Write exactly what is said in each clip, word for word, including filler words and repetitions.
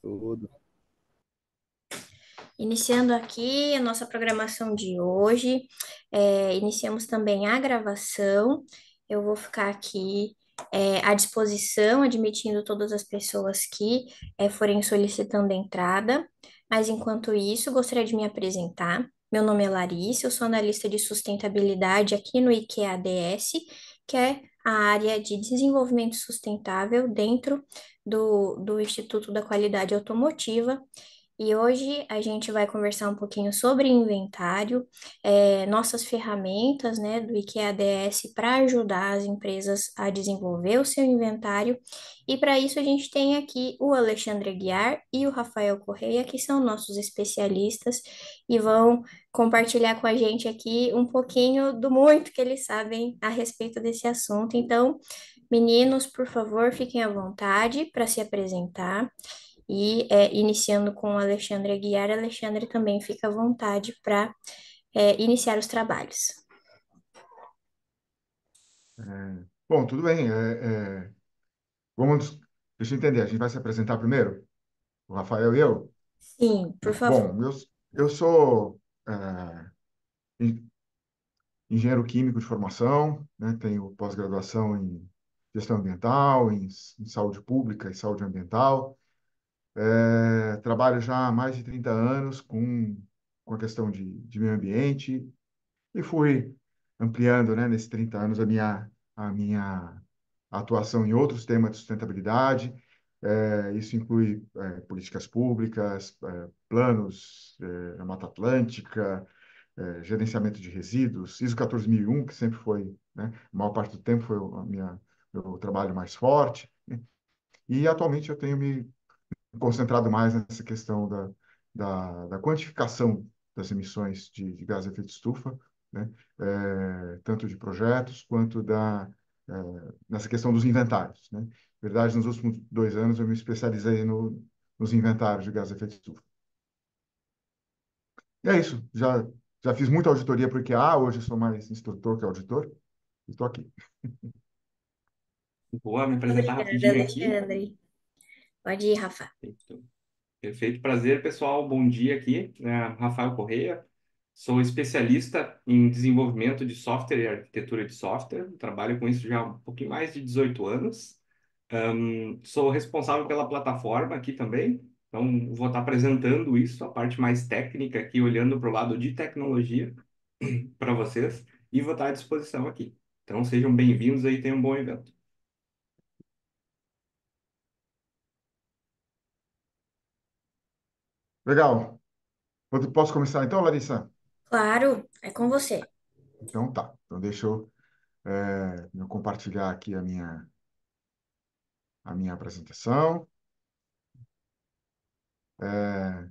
Tudo. Iniciando aqui a nossa programação de hoje, é, iniciamos também a gravação. Eu vou ficar aqui, é, à disposição, admitindo todas as pessoas que, é, forem solicitando entrada. Mas enquanto isso, gostaria de me apresentar. Meu nome é Larissa, eu sou analista de sustentabilidade aqui no IKEA A D S, que é a área de desenvolvimento sustentável dentro do, do Instituto da Qualidade Automotiva. E hoje a gente vai conversar um pouquinho sobre inventário, eh, nossas ferramentas, né, do IKEA D S para ajudar as empresas a desenvolver o seu inventário. E para isso a gente tem aqui o Alexandre Aguiar e o Rafael Correia, que são nossos especialistas e vão compartilhar com a gente aqui um pouquinho do muito que eles sabem a respeito desse assunto. Então, meninos, por favor, fiquem à vontade para se apresentar. E é, iniciando com o Alexandre Aguiar, Alexandre também fica à vontade para iniciar os trabalhos. É, bom, tudo bem. É, é, vamos, deixa eu entender. A gente vai se apresentar primeiro? O Rafael e eu? Sim, por favor. Bom, eu, eu sou é, en- engenheiro químico de formação, né? Tenho pós-graduação em gestão ambiental, em, s- em saúde pública e saúde ambiental. É, trabalho já há mais de trinta anos com, com a questão de, de meio ambiente e fui ampliando, né, nesses trinta anos a minha, a minha atuação em outros temas de sustentabilidade. É, isso inclui é, políticas públicas, é, planos é, na Mata Atlântica, é, gerenciamento de resíduos, ISO quatorze mil e um, que sempre foi, né, a maior parte do tempo foi o a minha, meu trabalho mais forte. E atualmente eu tenho me concentrado mais nessa questão da, da, da quantificação das emissões de, de gás de efeito estufa, né? É, tanto de projetos quanto da, é, nessa questão dos inventários, né? Na verdade, nos últimos dois anos eu me especializei no, nos inventários de gás de efeito estufa. E é isso, já, já fiz muita auditoria para o IKEA, hoje eu sou mais instrutor que auditor, e estou aqui. Vou me apresentar Obrigada, rapidinho aqui. Alexandre. Pode ir, Rafa. Perfeito. Perfeito. Prazer, pessoal. Bom dia aqui. É, Rafael Correia. Sou especialista em desenvolvimento de software e arquitetura de software. Trabalho com isso já há um pouquinho mais de dezoito anos. Ahn, sou responsável pela plataforma aqui também. Então, vou estar apresentando isso, a parte mais técnica aqui, olhando para o lado de tecnologia para vocês. E vou estar à disposição aqui. Então, sejam bem-vindos aí, tenham um bom evento. Legal. Posso começar então, Larissa? Claro, é com você. Então tá. Então deixa eu, é, eu compartilhar aqui a minha, a minha apresentação. É,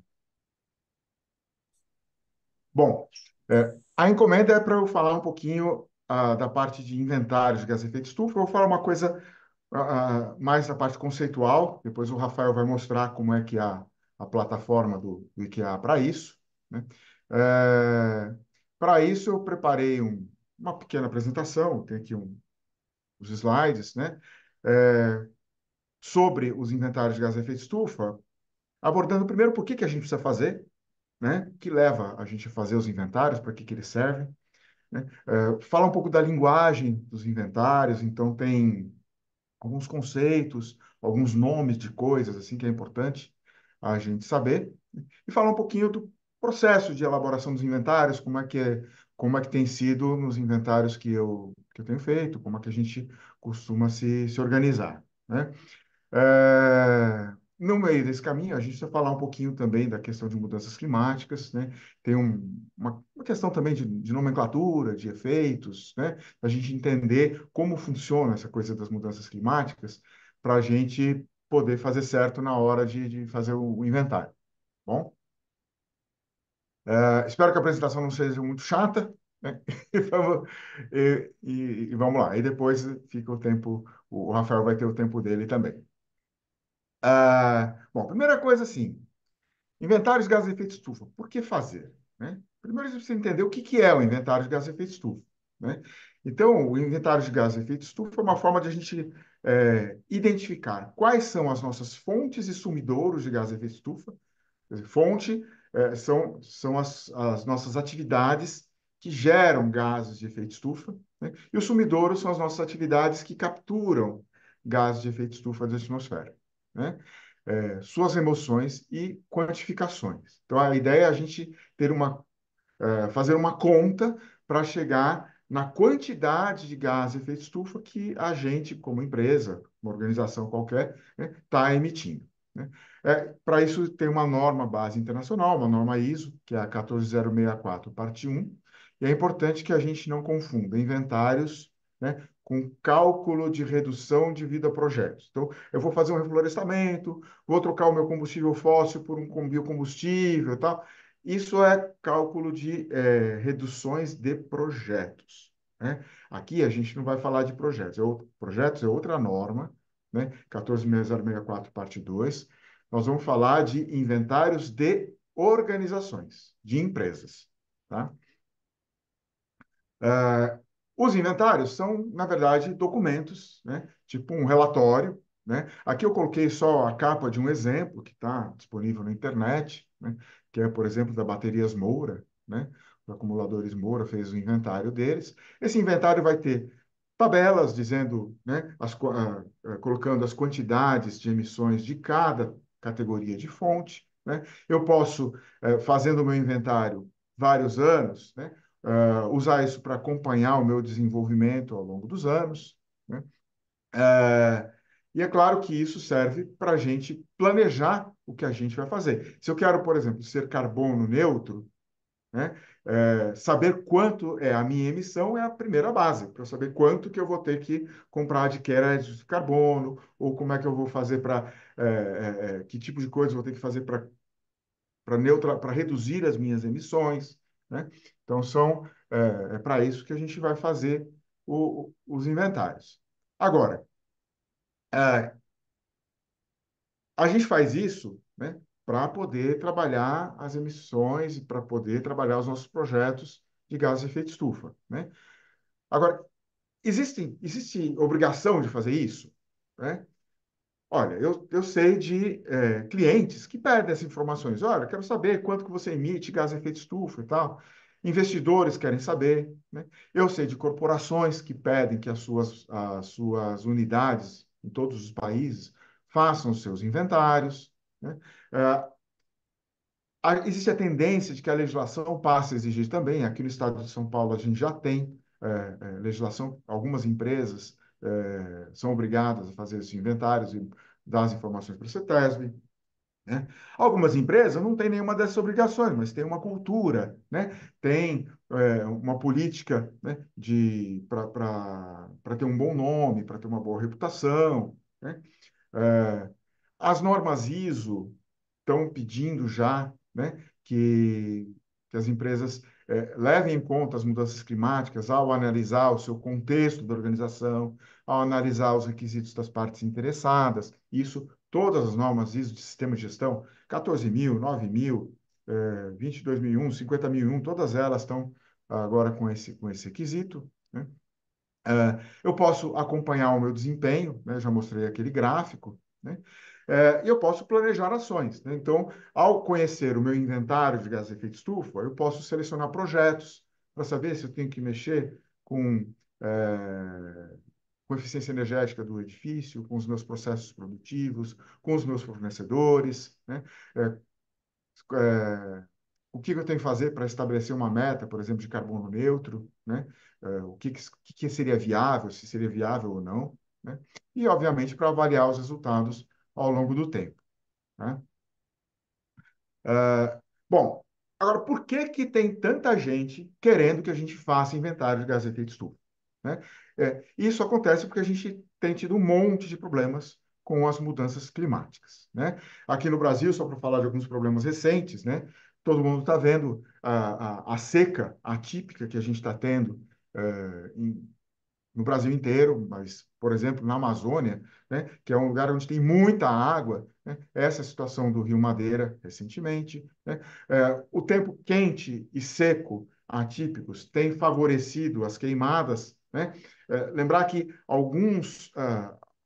bom, é, a encomenda é para eu falar um pouquinho ah, da parte de inventários de gás de efeito estufa. Eu vou falar uma coisa ah, ah, mais da parte conceitual. Depois o Rafael vai mostrar como é que é a, a plataforma do, do IKEA para isso, né? É, para isso eu preparei um- uma pequena apresentação. Tem aqui um, os slides, né? É, sobre os inventários de gás de efeito estufa, abordando primeiro por que que a gente precisa fazer, né? O que leva a gente a fazer os inventários, para que que eles servem, né? É, fala um pouco da linguagem dos inventários, então tem alguns conceitos, alguns nomes de coisas assim que é importante a gente saber, né? E fala um pouquinho do processo de elaboração dos inventários, como é que é, como é que tem sido nos inventários que eu que eu tenho feito, como é que a gente costuma se, se organizar, né? É, no meio desse caminho, a gente vai falar um pouquinho também da questão de mudanças climáticas, né? Tem um- uma, uma questão também de, de nomenclatura, de efeitos, né? A gente entender como funciona essa coisa das mudanças climáticas para a gente poder fazer certo na hora de, de fazer o, o inventário. Bom, é, espero que a apresentação não seja muito chata, né? E vamos, e, e- e vamos lá. E depois fica o tempo, o Rafael vai ter o tempo dele também. Ah, bom, primeira coisa assim, inventários de gases de efeito estufa. Por que fazer, né? Primeiro você precisa entender o que que é o inventário de gases de efeito estufa, né? Então, o inventário de gases de efeito estufa é uma forma de a gente é, identificar quais são as nossas fontes e sumidouros de gás de efeito estufa. Quer dizer, fonte é, são, são as, as nossas atividades que geram gases de efeito estufa, né? E os sumidouros são as nossas atividades que capturam gases de efeito estufa da atmosfera, né? É, suas emoções e quantificações. Então, a ideia é a gente ter uma é, fazer uma conta para chegar na quantidade de gás de efeito estufa que a gente, como empresa, uma organização qualquer, está emitindo, né? É, para isso, tem uma norma base internacional, uma norma I S O, que é a quatorze zero seis quatro, parte um, e é importante que a gente não confunda inventários, né, com cálculo de redução de vida a projetos. Então, eu vou fazer um reflorestamento, vou trocar o meu combustível fóssil por um biocombustível, tal. Isso é cálculo de é, reduções de projetos, né? Aqui a gente não vai falar de projetos. É outro, projetos é outra norma, né? quatorze mil seiscentos e sessenta e quatro, parte dois. Nós vamos falar de inventários de organizações, de empresas, tá? Uh, os inventários são, na verdade, documentos, né? Tipo um relatório, né? Aqui eu coloquei só a capa de um exemplo que está disponível na internet, né? Que é, por exemplo, da Baterias Moura, né? Os acumuladores Moura fez o inventário deles. Esse inventário vai ter tabelas dizendo, né? As, uh, uh, colocando as quantidades de emissões de cada categoria de fonte, né? Eu posso, uh, fazendo o meu inventário vários anos, né? Uh, usar isso para acompanhar o meu desenvolvimento ao longo dos anos, né? Uh, e é claro que isso serve para a gente planejar o que a gente vai fazer. Se eu quero, por exemplo, ser carbono neutro, né? Uh, saber quanto é a minha emissão é a primeira base, para eu saber quanto que eu vou ter que comprar de créditos de carbono, ou como é que eu vou fazer para, uh, uh, que tipo de coisa eu vou ter que fazer para para neutra, para reduzir as minhas emissões, né? Então, são, é, é para isso que a gente vai fazer o, os inventários. Agora, é, a gente faz isso, né, para poder trabalhar as emissões e para poder trabalhar os nossos projetos de gases de efeito estufa, né? Agora, existe, existe obrigação de fazer isso, né? Olha, eu, eu sei de é, clientes que pedem essas informações. Olha, quero saber quanto que você emite gás de efeito estufa e tal. Investidores querem saber, né? Eu sei de corporações que pedem que as suas, as suas unidades em todos os países façam os seus inventários, né? Ah, a- existe a tendência de que a legislação passe a exigir também. Aqui no estado de São Paulo, a gente já tem é, é, legislação, algumas empresas é, são obrigadas a fazer esses inventários e dar as informações para a CETESB, né? Algumas empresas não têm nenhuma dessas obrigações, mas tem uma cultura, né? Tem é, uma política, né, de para ter um bom nome, para ter uma boa reputação, né? É, as normas I S O estão pedindo já, né, que, que as empresas eh, levem em conta as mudanças climáticas ao analisar o seu contexto da organização, ao analisar os requisitos das partes interessadas. Isso, todas as normas I S O de sistema de gestão, quatorze mil, nove mil, eh, vinte e dois mil e um, cinquenta mil e um, todas elas estão agora com esse, com esse requisito, né? É, eu posso acompanhar o meu desempenho, né? Já mostrei aquele gráfico, né? É, e eu posso planejar ações, né? Então, ao conhecer o meu inventário de gases de efeito estufa, eu posso selecionar projetos para saber se eu tenho que mexer com, é, com a eficiência energética do edifício, com os meus processos produtivos, com os meus fornecedores, né? É, é, o que eu tenho que fazer para estabelecer uma meta, por exemplo, de carbono neutro, né? É, o que, que, que seria viável, se seria viável ou não, né? E, obviamente, para avaliar os resultados ao longo do tempo, né? Uh, bom, agora, por que que tem tanta gente querendo que a gente faça inventário de gases de efeito estufa, né? É, isso acontece porque a gente tem tido um monte de problemas com as mudanças climáticas, né? Aqui no Brasil, só para falar de alguns problemas recentes, né? Todo mundo está vendo a, a, a seca atípica que a gente está tendo uh, em, no Brasil inteiro, mas, por exemplo, na Amazônia, né, que é um lugar onde tem muita água, né, essa é a situação do Rio Madeira, recentemente, né, é, o tempo quente e seco atípicos tem favorecido as queimadas, né, é, lembrar que alguns, ah,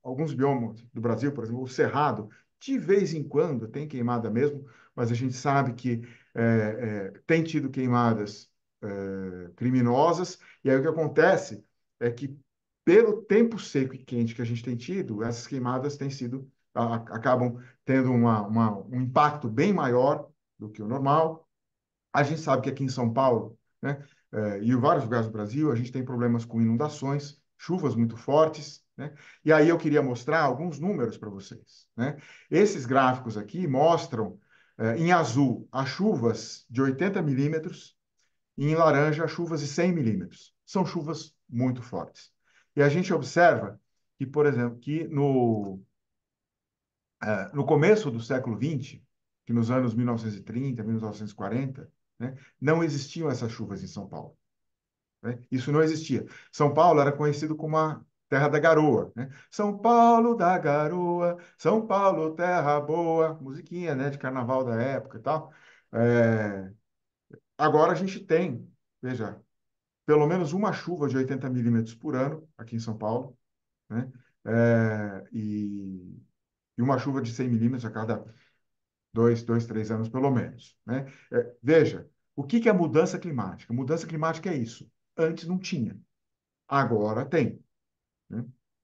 alguns biomas do Brasil, por exemplo, o Cerrado, de vez em quando tem queimada mesmo, mas a gente sabe que é, é, tem tido queimadas é, criminosas, e aí o que acontece é que, pelo tempo seco e quente que a gente tem tido, essas queimadas têm sido, a, acabam tendo uma, uma, um impacto bem maior do que o normal. A gente sabe que aqui em São Paulo, né, eh, e em vários lugares do Brasil, a gente tem problemas com inundações, chuvas muito fortes, né? E aí eu queria mostrar alguns números para vocês, né? Esses gráficos aqui mostram, eh, em azul, as chuvas de oitenta milímetros e em laranja, as chuvas de cem milímetros. São chuvas muito fortes. E a gente observa que, por exemplo, que no, eh, no começo do século vinte, que nos anos mil novecentos e trinta, mil novecentos e quarenta, né, não existiam essas chuvas em São Paulo, né? Isso não existia. São Paulo era conhecido como a terra da garoa, né? São Paulo da garoa, São Paulo, terra boa, musiquinha, né, de carnaval da época e tal. É, agora a gente tem, veja, pelo menos uma chuva de oitenta milímetros por ano aqui em São Paulo, né? É, e, e uma chuva de cem milímetros a cada dois, dois, três anos pelo menos, né? É, veja, o que que é mudança climática? Mudança climática é isso. Antes não tinha, agora tem, né?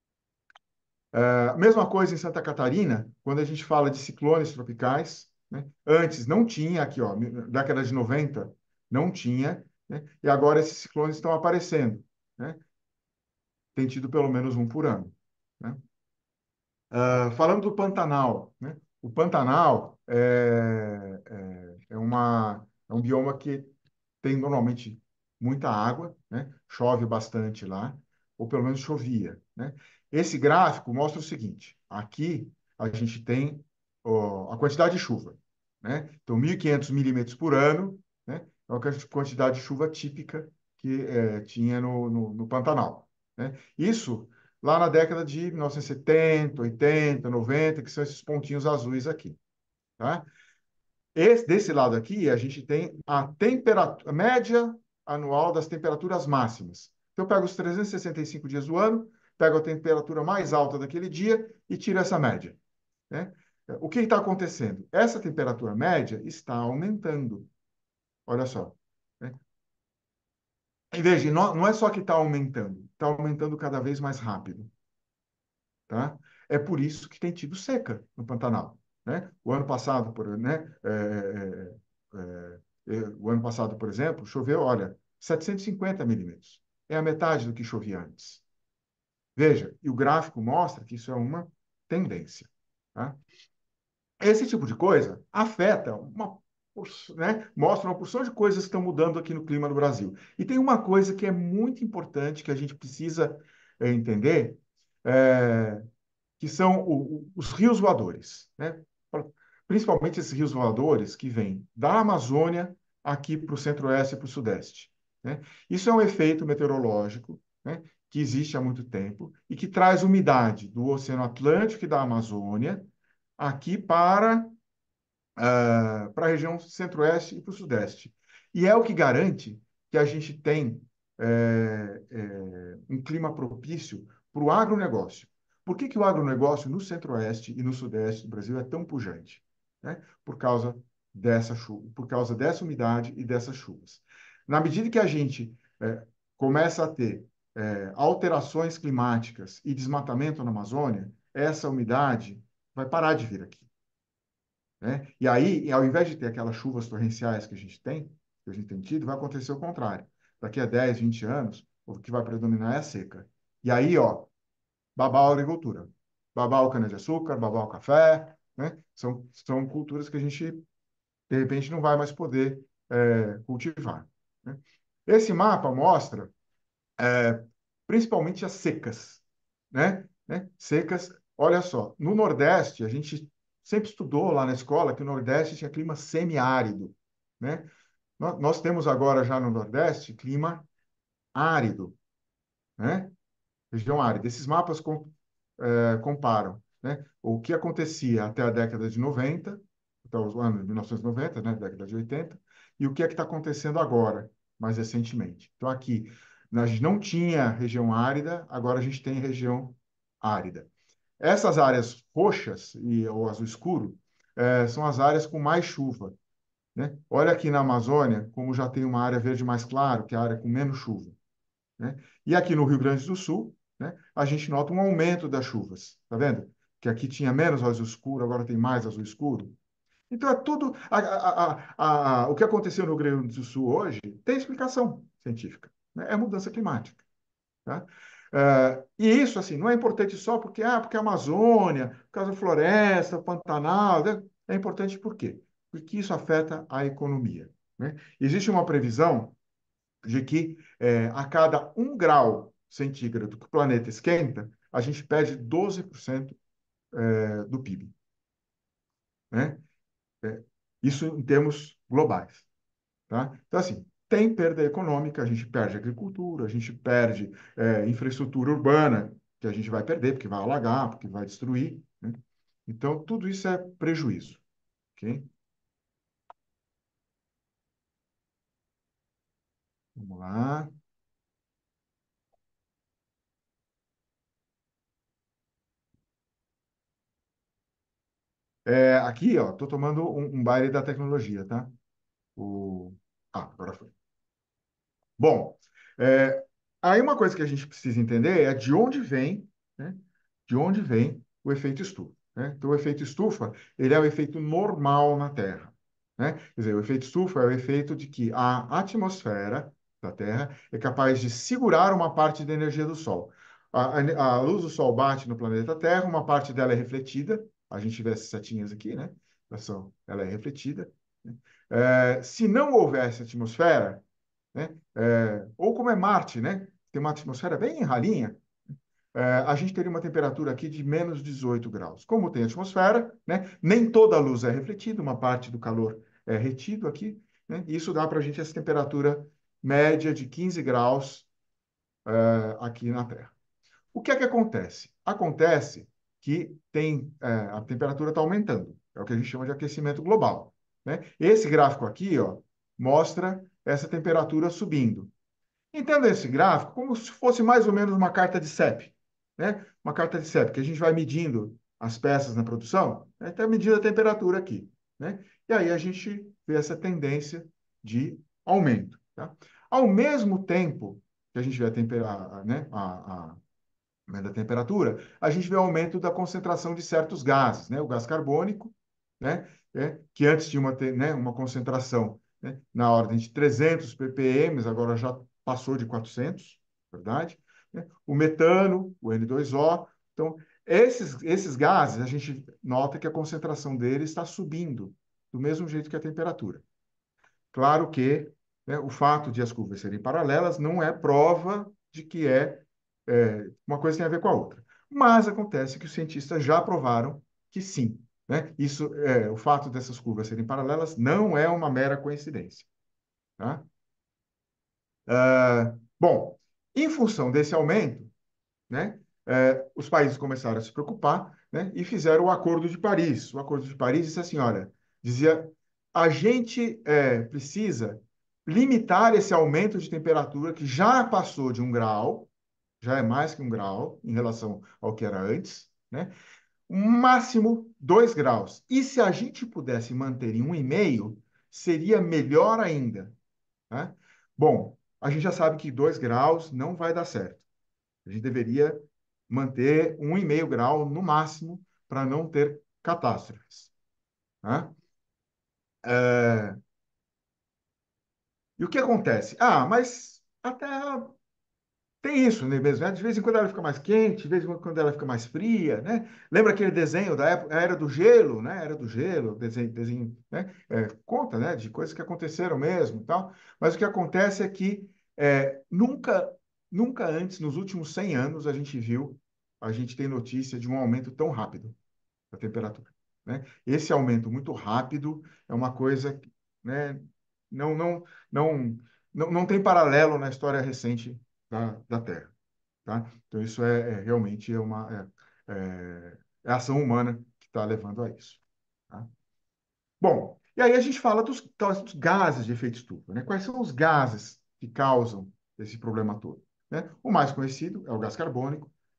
A mesma coisa em Santa Catarina, quando a gente fala de ciclones tropicais, né? Antes não tinha, aqui, ó, década de noventa, não tinha, né? E agora esses ciclones estão aparecendo, né? Tem tido pelo menos um por ano, né? Uh, falando do Pantanal, né? O Pantanal é, é, é, uma, é um bioma que tem normalmente muita água, né? Chove bastante lá, ou pelo menos chovia, né? Esse gráfico mostra o seguinte: aqui a gente tem ó, a quantidade de chuva, né? Então, mil e quinhentos milímetros por ano, né? É a quantidade de chuva típica que é, tinha no, no, no Pantanal, né? Isso lá na década de mil novecentos e setenta, oitenta, noventa, que são esses pontinhos azuis aqui, tá? Esse, desse lado aqui, a gente tem a temperatura a média anual das temperaturas máximas. Então, eu pego os trezentos e sessenta e cinco dias do ano, pego a temperatura mais alta daquele dia e tiro essa média, né? O que está acontecendo? Essa temperatura média está aumentando. Olha só, né? E veja, não, não é só que está aumentando, está aumentando cada vez mais rápido, tá? É por isso que tem tido seca no Pantanal, né? O ano passado, por, né, é, é, é, é, o ano passado, por exemplo, choveu, olha, setecentos e cinquenta milímetros. É a metade do que chovia antes. Veja, e o gráfico mostra que isso é uma tendência, tá? Esse tipo de coisa afeta uma, né, mostra uma porção de coisas que estão mudando aqui no clima do Brasil. E tem uma coisa que é muito importante que a gente precisa é, entender, é, que são o, o, os rios voadores, né? Principalmente esses rios voadores que vêm da Amazônia aqui para o centro-oeste e para o sudeste, né? Isso é um efeito meteorológico, né, que existe há muito tempo e que traz umidade do Oceano Atlântico e da Amazônia aqui para uh, para a região centro-oeste e para o sudeste. E é o que garante que a gente tem é, é, um clima propício para o agronegócio. Por que que o agronegócio no centro-oeste e no sudeste do Brasil é tão pujante? Né? Por causa dessa chuva, por causa dessa umidade e dessas chuvas. Na medida que a gente é, começa a ter é, alterações climáticas e desmatamento na Amazônia, essa umidade vai parar de vir aqui, né? E aí, ao invés de ter aquelas chuvas torrenciais que a gente tem, que a gente tem tido, vai acontecer o contrário. Daqui a dez, vinte anos, o que vai predominar é a seca. E aí, ó, babar a agricultura. Babar o cana-de-açúcar, babar o café, né? São, são culturas que a gente, de repente, não vai mais poder é, cultivar, né? Esse mapa mostra principalmente as secas, né? né? Secas, olha só, no Nordeste, a gente sempre estudou lá na escola que o Nordeste tinha clima semiárido, né? Nós, nós temos agora já no Nordeste clima árido, né? Região árida. Esses mapas com, eh, comparam, né, o que acontecia até a década de noventa, até os anos de mil novecentos e noventa, né, década de oitenta, e o que é que está acontecendo agora, mais recentemente. Então, aqui, a gente não tinha região árida, agora a gente tem região árida. Essas áreas roxas e ou azul escuro é, são as áreas com mais chuva, né? Olha aqui na Amazônia, como já tem uma área verde mais claro, que é a área com menos chuva, né? E aqui no Rio Grande do Sul, né, a gente nota um aumento das chuvas, tá vendo? Que aqui tinha menos azul escuro, agora tem mais azul escuro. Então é tudo. A, a, a, a, o que aconteceu no Rio Grande do Sul hoje tem explicação científica, né? É mudança climática. Tá? Uh, e isso, assim, não é importante só porque, ah, porque a Amazônia, por causa da floresta, Pantanal, né? É importante por quê? Porque isso afeta a economia, né? Existe uma previsão de que é, a cada um grau centígrado que o planeta esquenta, a gente perde doze por cento é, do P I B, né? É, isso em termos globais. Tá? Então, assim, tem perda econômica, a gente perde agricultura, a gente perde é, infraestrutura urbana, que a gente vai perder, porque vai alagar, porque vai destruir, né? Então, tudo isso é prejuízo, ok? Vamos lá. É, aqui, ó, estou tomando um, um baile da tecnologia, tá? O... Ah, agora foi. Bom, é, aí uma coisa que a gente precisa entender é de onde vem, né? De onde vem o efeito estufa, né? Então, o efeito estufa, ele é o efeito normal na Terra, né? Quer dizer, o efeito estufa é o efeito de que a atmosfera da Terra é capaz de segurar uma parte da energia do Sol. A, a, a luz do Sol bate no planeta Terra, uma parte dela é refletida, a gente vê essas setinhas aqui, né? Elas são- Ela é refletida, né? É, se não houvesse atmosfera, né? É, ou como é Marte, né? Tem uma atmosfera bem ralinha, é, a gente teria uma temperatura aqui de menos dezoito graus. Como tem atmosfera, né? Nem toda a luz é refletida, uma parte do calor é retido aqui, né? E isso dá para a gente essa temperatura média de quinze graus é, aqui na Terra. O que é que acontece? Acontece que tem, é, a temperatura está aumentando. É o que a gente chama de aquecimento global, né? Esse gráfico aqui, ó, mostra essa temperatura subindo. Entenda esse gráfico como se fosse mais ou menos uma carta de C E P, né? Uma carta de C E P, que a gente vai medindo as peças na produção, né? Está medindo a temperatura aqui, né? E aí a gente vê essa tendência de aumento, tá? Ao mesmo tempo que a gente vê a, tempera, né? a, a né, da temperatura, a gente vê o aumento da concentração de certos gases, né? O gás carbônico, né? É, que antes tinha uma, né, uma concentração, né, na ordem de trezentos ppm, agora já passou de quatrocentos, verdade? Né? O metano, o N dois O. Então, esses, esses gases, a gente nota que a concentração deles está subindo, do mesmo jeito que a temperatura. Claro que, né, o fato de as curvas serem paralelas não é prova de que é, é, uma coisa tem a ver com a outra. Mas acontece que os cientistas já provaram que sim, né? Isso, é, o fato dessas curvas serem paralelas não é uma mera coincidência, tá? Ah, bom, em função desse aumento, né, é, os países começaram a se preocupar, né, e fizeram o Acordo de Paris. O Acordo de Paris disse assim, olha, dizia, a gente é, precisa limitar esse aumento de temperatura que já passou de um grau, já é mais que um grau em relação ao que era antes, né? Um máximo dois graus. E se a gente pudesse manter em um e meio, seria melhor ainda, né? Bom, a gente já sabe que dois graus não vai dar certo. A gente deveria manter um e meio grau no máximo para não ter catástrofes, né? É, e o que acontece? Ah, mas a Terra tem isso, né, mesmo, né? De vez em quando ela fica mais quente, de vez em quando ela fica mais fria, né? Lembra aquele desenho da época, a Era do Gelo, né? Era do Gelo, desenho, desenho, né? É, conta, né? De coisas que aconteceram mesmo e tal. Mas o que acontece é que é, nunca, nunca antes, nos últimos cem anos, a gente viu, a gente tem notícia de um aumento tão rápido da temperatura, né? Esse aumento muito rápido é uma coisa, né? Não, não, não, não, não tem paralelo na história recente da, da Terra, tá? Então isso é, é realmente é uma é, é, é a ação humana que está levando a isso, tá? Bom, e aí a gente fala dos, dos gases de efeito estufa, né? Quais são os gases que causam esse problema todo, né? O mais conhecido é o gás carbônico,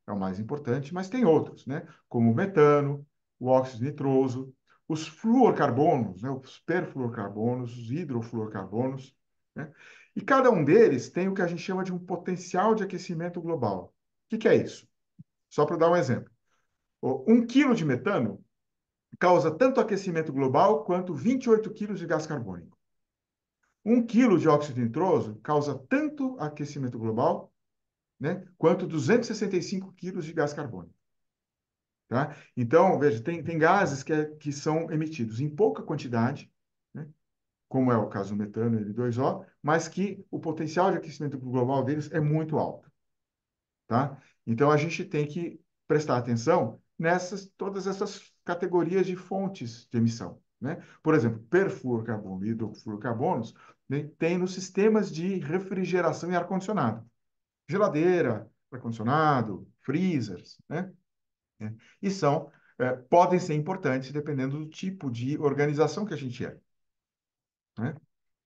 é o mais importante, mas tem outros, né? Como o metano, o óxido nitroso, os fluorcarbonos, né? Os perfluorcarbonos, os hidrofluorcarbonos, né? E cada um deles tem o que a gente chama de um potencial de aquecimento global. O que que é isso? Só para dar um exemplo. Um quilo de metano causa tanto aquecimento global quanto vinte e oito quilos de gás carbônico. Um quilo de óxido nitroso causa tanto aquecimento global, né, quanto duzentos e sessenta e cinco quilos de gás carbônico. Tá? Então, veja, tem, tem gases que, é, que são emitidos em pouca quantidade, né, como é o caso do metano e N dois O, mas que o potencial de aquecimento global deles é muito alto. Tá? Então, a gente tem que prestar atenção nessas todas essas categorias de fontes de emissão. Né? Por exemplo, perfluorcarbono e hidrofluorcarbonos, né, tem nos sistemas de refrigeração e ar-condicionado. Geladeira, ar-condicionado, freezers, né? né? E são, é, podem ser importantes dependendo do tipo de organização que a gente é. Né?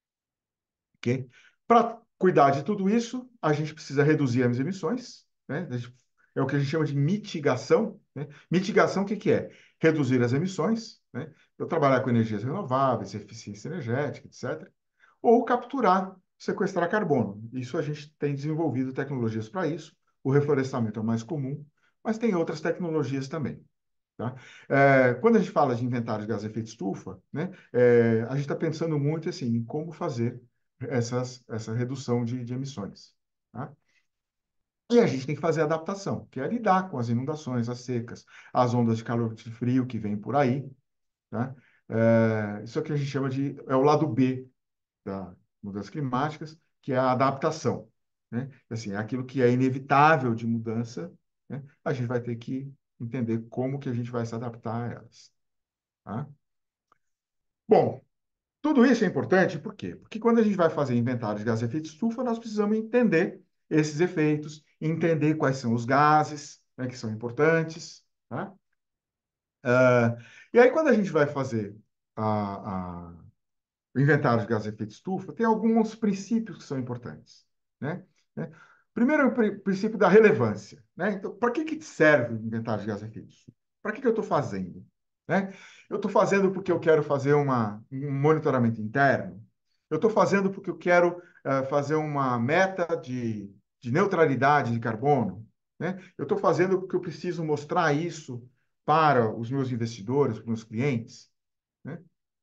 Ok? Para cuidar de tudo isso, a gente precisa reduzir as emissões, né? É o que a gente chama de mitigação, né? Mitigação, o que que é? Reduzir as emissões, né? Eu trabalhar com energias renováveis, eficiência energética, etcétera. Ou capturar, sequestrar carbono. Isso a gente tem desenvolvido tecnologias para isso. O reflorestamento é o mais comum, mas tem outras tecnologias também. Tá? É, quando a gente fala de inventário de gás de efeito estufa, né, é, a gente está pensando muito assim, em como fazer essas, essa redução de, de emissões. Tá? E a gente tem que fazer adaptação, que é lidar com as inundações, as secas, as ondas de calor e de frio que vêm por aí. Tá? É, isso é o que a gente chama de é o lado B das mudanças climáticas, que é a adaptação. Né? Assim, é aquilo que é inevitável de mudança, né? A gente vai ter que entender como que a gente vai se adaptar a elas. Tá? Bom, tudo isso é importante por quê? Porque quando a gente vai fazer inventário de gases de efeito estufa, nós precisamos entender esses efeitos, entender quais são os gases, né, que são importantes. Tá? Uh, e aí, quando a gente vai fazer a, a, o inventário de gases de efeito estufa, tem alguns princípios que são importantes. Né? Né? Primeiro, é o pri- princípio da relevância. Né? Então, para que, que serve o inventário de gases de efeito estufa? Para que, que eu estou fazendo? Né? Eu estou fazendo porque eu quero fazer uma, um monitoramento interno. Eu estou fazendo porque eu quero uh, fazer uma meta de, de neutralidade de carbono. Né? Eu estou fazendo porque eu preciso mostrar isso para os meus investidores, para os meus clientes. Né?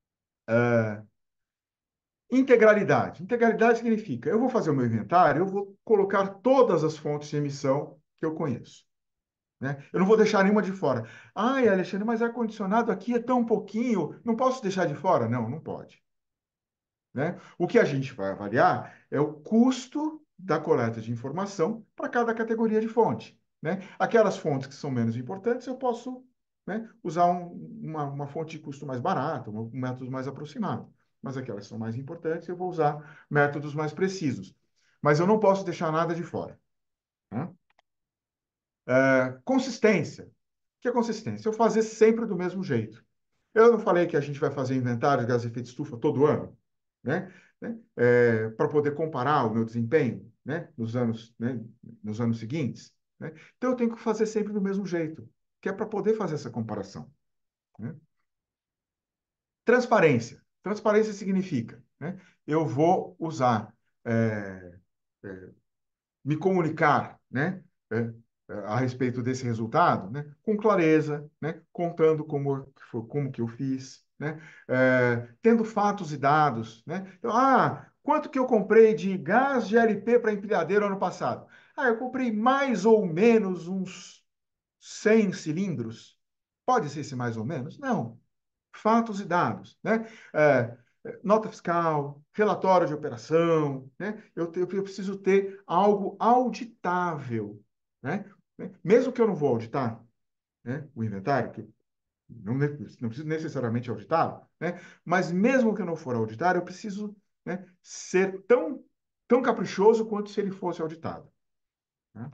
Integralidade. Integralidade significa, eu vou fazer o meu inventário, eu vou colocar todas as fontes de emissão que eu conheço. Né? Eu não vou deixar nenhuma de fora. Ai, Alexandre, mas ar-condicionado aqui é tão pouquinho, não posso deixar de fora? Não, não pode. Né? O que a gente vai avaliar é o custo da coleta de informação para cada categoria de fonte. Né? Aquelas fontes que são menos importantes, eu posso, né, usar um, uma, uma fonte de custo mais barata, um método mais aproximado. Mas aquelas que são mais importantes, eu vou usar métodos mais precisos. Mas eu não posso deixar nada de fora. Né? É, consistência. O que é consistência? Eu fazer sempre do mesmo jeito. Eu não falei que a gente vai fazer inventário de gás de efeito estufa todo ano, né? né? É, para poder comparar o meu desempenho, né? Nos anos, né? Nos anos seguintes, né? Então eu tenho que fazer sempre do mesmo jeito, que é para poder fazer essa comparação. Né? Transparência. Transparência significa, né? Eu vou usar é, é, me comunicar, né, é, é, a respeito desse resultado, né, com clareza, né, contando como que foi, como que eu fiz, né, é, tendo fatos e dados, né. Então, ah, quanto que eu comprei de gás de L P para empilhadeira ano passado? Ah, eu comprei mais ou menos uns cem cilindros. Pode ser esse mais ou menos? Não. Fatos e dados, né? É, nota fiscal, relatório de operação, né? Eu, te- eu preciso ter algo auditável, né? Mesmo que eu não vou auditar, né, o inventário, que não, ne- não preciso necessariamente auditá-lo, né? Mas mesmo que eu não for auditar, eu preciso, né, ser tão, tão caprichoso quanto se ele fosse auditado. Né?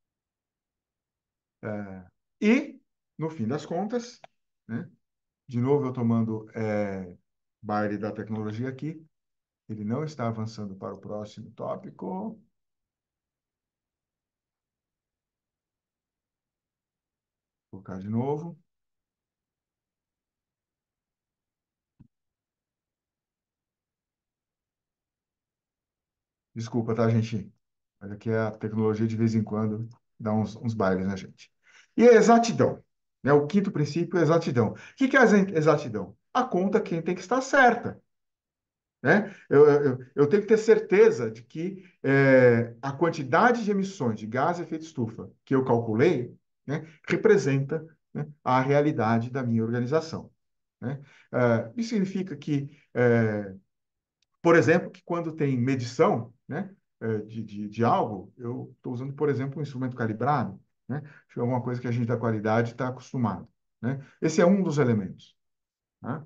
É, e, no fim das contas, né, de novo eu tomando é, baile da tecnologia aqui, ele não está avançando para o próximo tópico. colocar de novo. Desculpa, tá, gente? Mas aqui é a tecnologia, de vez em quando, dá uns, uns bailes na gente. E a exatidão, né? O quinto princípio é exatidão. O que que é a exatidão? A conta quem tem que estar certa, né? Eu, eu, eu tenho que ter certeza de que é, a quantidade de emissões de gás de efeito estufa que eu calculei, né, representa, né, a realidade da minha organização, né? Ah, isso significa que, é, por exemplo, que quando tem medição, né, é, de, de, de algo, eu estou usando, por exemplo, um instrumento calibrado, né, que é uma coisa que a gente da qualidade está acostumado, né? Esse é um dos elementos, né?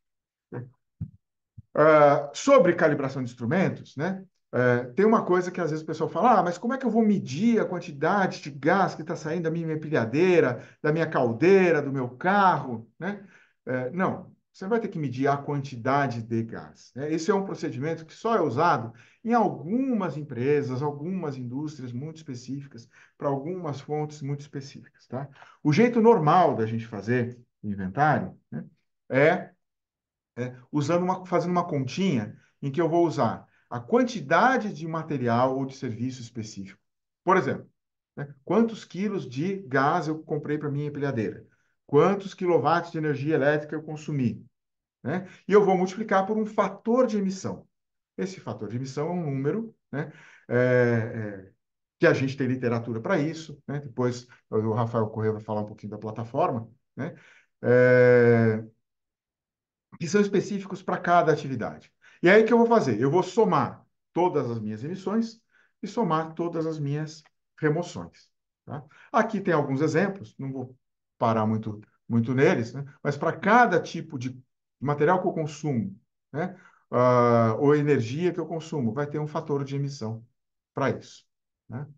Uh, sobre calibração de instrumentos, né? Uh, tem uma coisa que às vezes o pessoal fala, ah, mas como é que eu vou medir a quantidade de gás que está saindo da minha empilhadeira, da minha caldeira, do meu carro, né? Uh, não, você vai ter que medir a quantidade de gás, né? Esse é um procedimento que só é usado em algumas empresas, algumas indústrias muito específicas, para algumas fontes muito específicas, tá? O jeito normal da gente fazer inventário, né, é é, usando uma, fazendo uma continha em que eu vou usar a quantidade de material ou de serviço específico. Por exemplo, né, quantos quilos de gás eu comprei para minha empilhadeira? Quantos quilowatts de energia elétrica eu consumi? Né? E eu vou multiplicar por um fator de emissão. Esse fator de emissão é um número, né, é, é, que a gente tem literatura para isso, né? Depois o Rafael Corrêa vai falar um pouquinho da plataforma, né? É, que são específicos para cada atividade. E aí o que eu vou fazer? Eu vou somar todas as minhas emissões e somar todas as minhas remoções. Tá? Aqui tem alguns exemplos, não vou parar muito, muito neles, né? Mas para cada tipo de material que eu consumo, né? Uh, ou energia que eu consumo, vai ter um fator de emissão para isso. Né?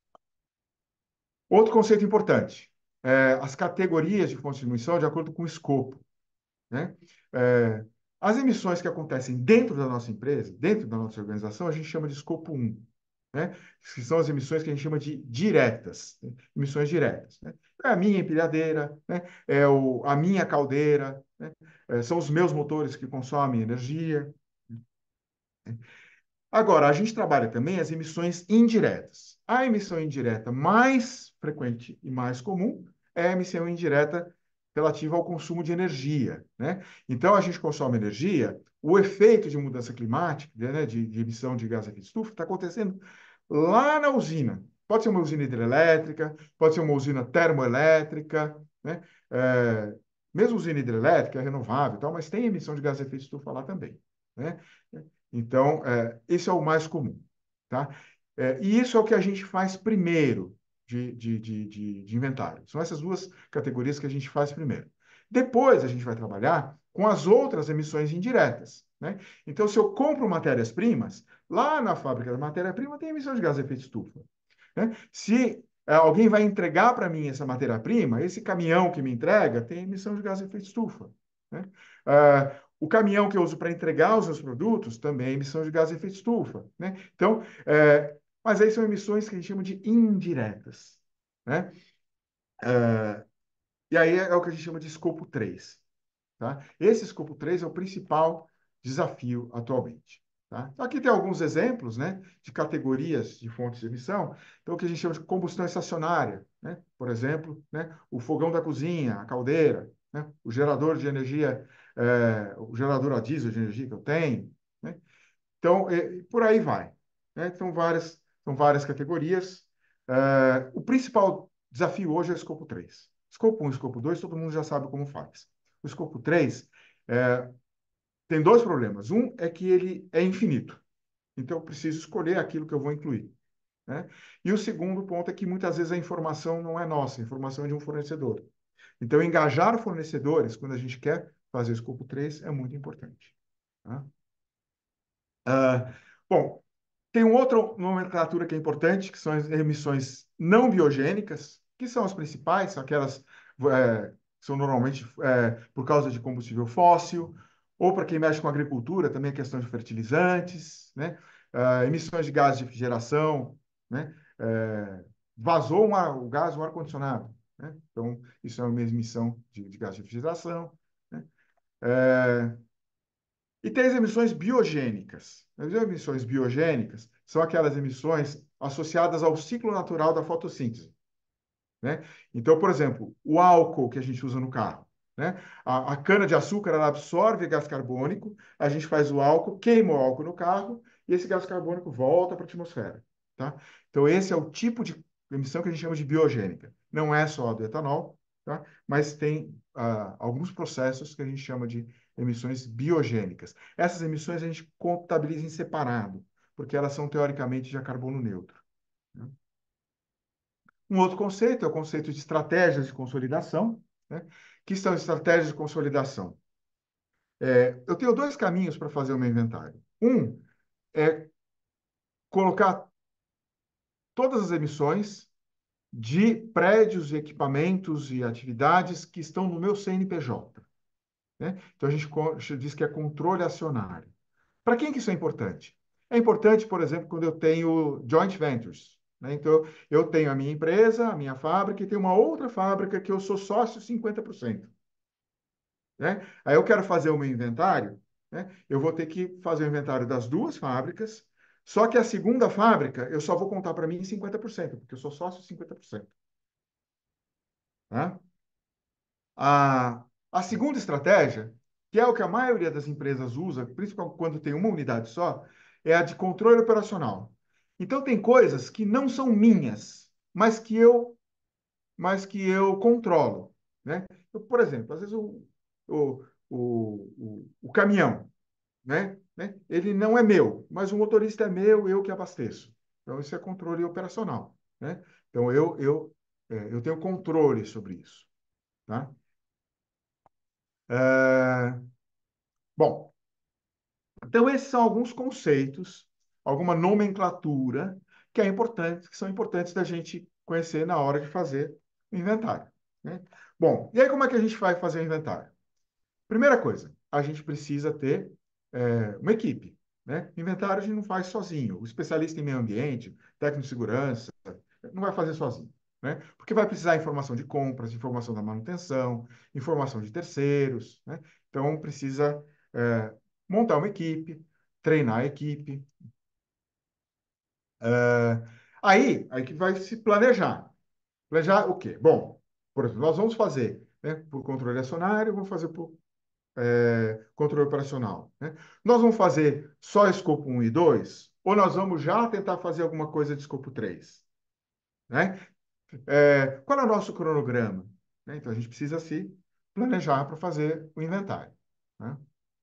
Outro conceito importante, é, as categorias de fontes de emissão de acordo com o escopo. Né? É, as emissões que acontecem dentro da nossa empresa, dentro da nossa organização, a gente chama de escopo um, né? Que são as emissões que a gente chama de diretas, né? Emissões diretas. Né? É a minha empilhadeira, né? É o, a minha caldeira, né? É, são os meus motores que consomem energia. Agora, a gente trabalha também as emissões indiretas. A emissão indireta mais frequente e mais comum é a emissão indireta relativa ao consumo de energia, né? Então, a gente consome energia, o efeito de mudança climática, né, de, de emissão de gás de efeito estufa, está acontecendo lá na usina. Pode ser uma usina hidrelétrica, pode ser uma usina termoelétrica, né? É, mesmo usina hidrelétrica é renovável e tal, mas tem emissão de gás de efeito estufa lá também, né? Então, é, esse é o mais comum, tá? É, e isso é o que a gente faz primeiro de, de, de, de, de inventário. São essas duas categorias que a gente faz primeiro. Depois, a gente vai trabalhar com as outras emissões indiretas, né? Então, se eu compro matérias-primas, lá na fábrica da matéria-prima tem emissão de gás de efeito estufa, né? Se é, alguém vai entregar para mim essa matéria-prima, esse caminhão que me entrega tem emissão de gás de efeito estufa, né? Ah, o caminhão que eu uso para entregar os meus produtos também é emissão de gás de efeito estufa, né? Então, é, mas aí são emissões que a gente chama de indiretas, né? É, e aí é o que a gente chama de escopo três, tá? Esse escopo três é o principal desafio atualmente. Tá? Então, aqui tem alguns exemplos, né, de categorias de fontes de emissão. Então, o que a gente chama de combustão estacionária, né? Por exemplo, né, o fogão da cozinha, a caldeira, né, o gerador de energia, é, o gerador a diesel de energia que eu tenho, né? Então, é, por aí vai. Né? São várias, são várias categorias. É, o principal desafio hoje é o escopo três. Escopo um e escopo dois, todo mundo já sabe como faz. O escopo três é, tem dois problemas. Um é que ele é infinito. Então, eu preciso escolher aquilo que eu vou incluir. Né? E o segundo ponto é que muitas vezes a informação não é nossa, a informação é de um fornecedor. Então, engajar fornecedores, quando a gente quer fazer o escopo três, é muito importante. Tá? Ah, bom, tem uma outra nomenclatura que é importante, que são as emissões não biogênicas, que são as principais, são aquelas é, são normalmente é, por causa de combustível fóssil, ou para quem mexe com agricultura, também a questão de fertilizantes, né? Ah, emissões de gases de refrigeração, né? É, vazou um ar, o gás, o ar-condicionado. né? Então, isso é uma emissão de, de gás de refrigeração, né? É, e tem as emissões biogênicas. As emissões biogênicas são aquelas emissões associadas ao ciclo natural da fotossíntese, né? Então, por exemplo, o álcool que a gente usa no carro, né? A, a cana-de-açúcar, ela absorve gás carbônico, a gente faz o álcool, queima o álcool no carro, e esse gás carbônico volta para a atmosfera, tá? Então, esse é o tipo de emissão que a gente chama de biogênica. Não é só a do etanol, tá? Mas tem ah, alguns processos que a gente chama de emissões biogênicas. Essas emissões a gente contabiliza em separado, porque elas são, teoricamente, já carbono neutro, né? Um outro conceito é o conceito de estratégias de consolidação, né? Que são estratégias de consolidação? É, eu tenho dois caminhos para fazer o meu inventário. Um é colocar todas as emissões de prédios, equipamentos e atividades que estão no meu C N P J, né? Então, a gente diz que é controle acionário. Para quem que isso é importante? É importante, por exemplo, quando eu tenho joint ventures, né? Então, eu tenho a minha empresa, a minha fábrica, e tenho uma outra fábrica que eu sou sócio cinquenta por cento, né? Aí eu quero fazer o meu inventário, né? Eu vou ter que fazer o inventário das duas fábricas, só que a segunda fábrica eu só vou contar para mim cinquenta por cento, porque eu sou sócio cinquenta por cento, tá? A, a segunda estratégia, que é o que a maioria das empresas usa, principalmente quando tem uma unidade só, é a de controle operacional. Então, tem coisas que não são minhas, mas que eu, mas que eu controlo, né? Eu, por exemplo, às vezes o, o, o, o, o caminhão, né? né? Ele não é meu, mas o motorista é meu, eu que abasteço. Então, isso é controle operacional, né? Então, eu, eu, é, eu tenho controle sobre isso, tá? É, bom, então esses são alguns conceitos, alguma nomenclatura que é importante, que são importantes da gente conhecer na hora de fazer o inventário, né? Bom, e aí como é que a gente vai fazer o inventário? Primeira coisa, a gente precisa ter é, uma equipe, né? Inventário a gente não faz sozinho. O especialista em meio ambiente, técnico de segurança, não vai fazer sozinho, né? Porque vai precisar de informação de compras, informação da manutenção, informação de terceiros, né? Então precisa é, montar uma equipe, treinar a equipe. É, aí a equipe vai se planejar. Planejar o quê? Bom, por exemplo, nós vamos fazer, né, por controle acionário, vamos fazer por é, controle operacional, né? Nós vamos fazer só escopo um e dois, ou nós vamos já tentar fazer alguma coisa de escopo três, né? É, qual é o nosso cronograma? Né? Então, a gente precisa se planejar para fazer o inventário, né?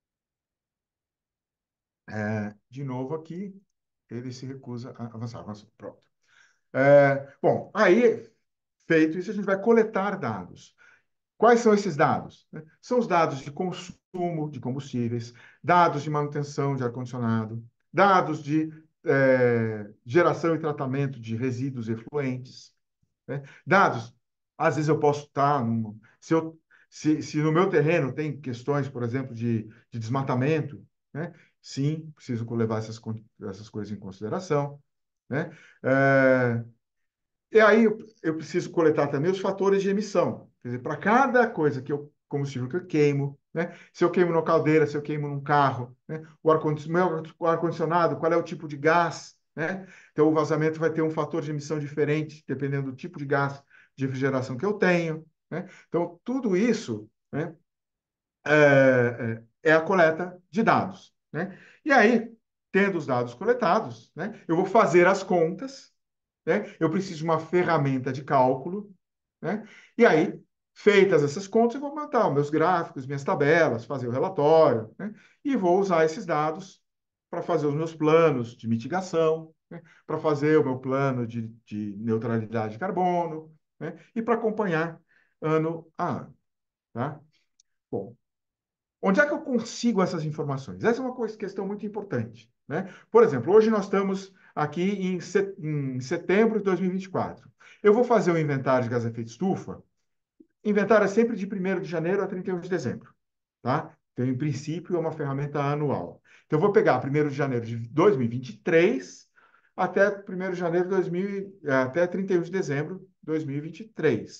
É, de novo aqui, ele se recusa a avançar. Avançou, pronto. É, bom, aí, feito isso, a gente vai coletar dados. Quais são esses dados? Né? São os dados de consumo de combustíveis, dados de manutenção de ar-condicionado, dados de é, geração e tratamento de resíduos efluentes, né? Dados, às vezes eu posso estar, num, se, eu, se, se no meu terreno tem questões, por exemplo, de, de desmatamento, né? Sim, preciso levar essas, essas coisas em consideração, né? É, e aí eu, eu preciso coletar também os fatores de emissão. Quer dizer, para cada coisa que eu, combustível que eu queimo, né? Se eu queimo numa caldeira, se eu queimo num carro, né? O ar-condicionado, meu ar-condicionado, qual é o tipo de gás, né? Então o vazamento vai ter um fator de emissão diferente, dependendo do tipo de gás de refrigeração que eu tenho, né? Então tudo isso, né? é, é é a coleta de dados, né? E aí, tendo os dados coletados, né? Eu vou fazer as contas, né? Eu preciso de uma ferramenta de cálculo, né? E aí, feitas essas contas, eu vou montar os meus gráficos, minhas tabelas, fazer o relatório, né? E vou usar esses dados para fazer os meus planos de mitigação, né? Para fazer o meu plano de, de neutralidade de carbono, né? E para acompanhar ano a ano, tá? Bom, onde é que eu consigo essas informações? Essa é uma coisa, questão muito importante, né? Por exemplo, hoje nós estamos aqui em, set, em setembro de dois mil e vinte e quatro. Eu vou fazer o inventário de gás de efeito estufa. Inventário é sempre de primeiro de janeiro a trinta e um de dezembro, tá? Então, em princípio, é uma ferramenta anual. Então, eu vou pegar primeiro de janeiro de dois mil e vinte e três até primeiro de janeiro de dois mil, até trinta e um de dezembro de dois mil e vinte e três.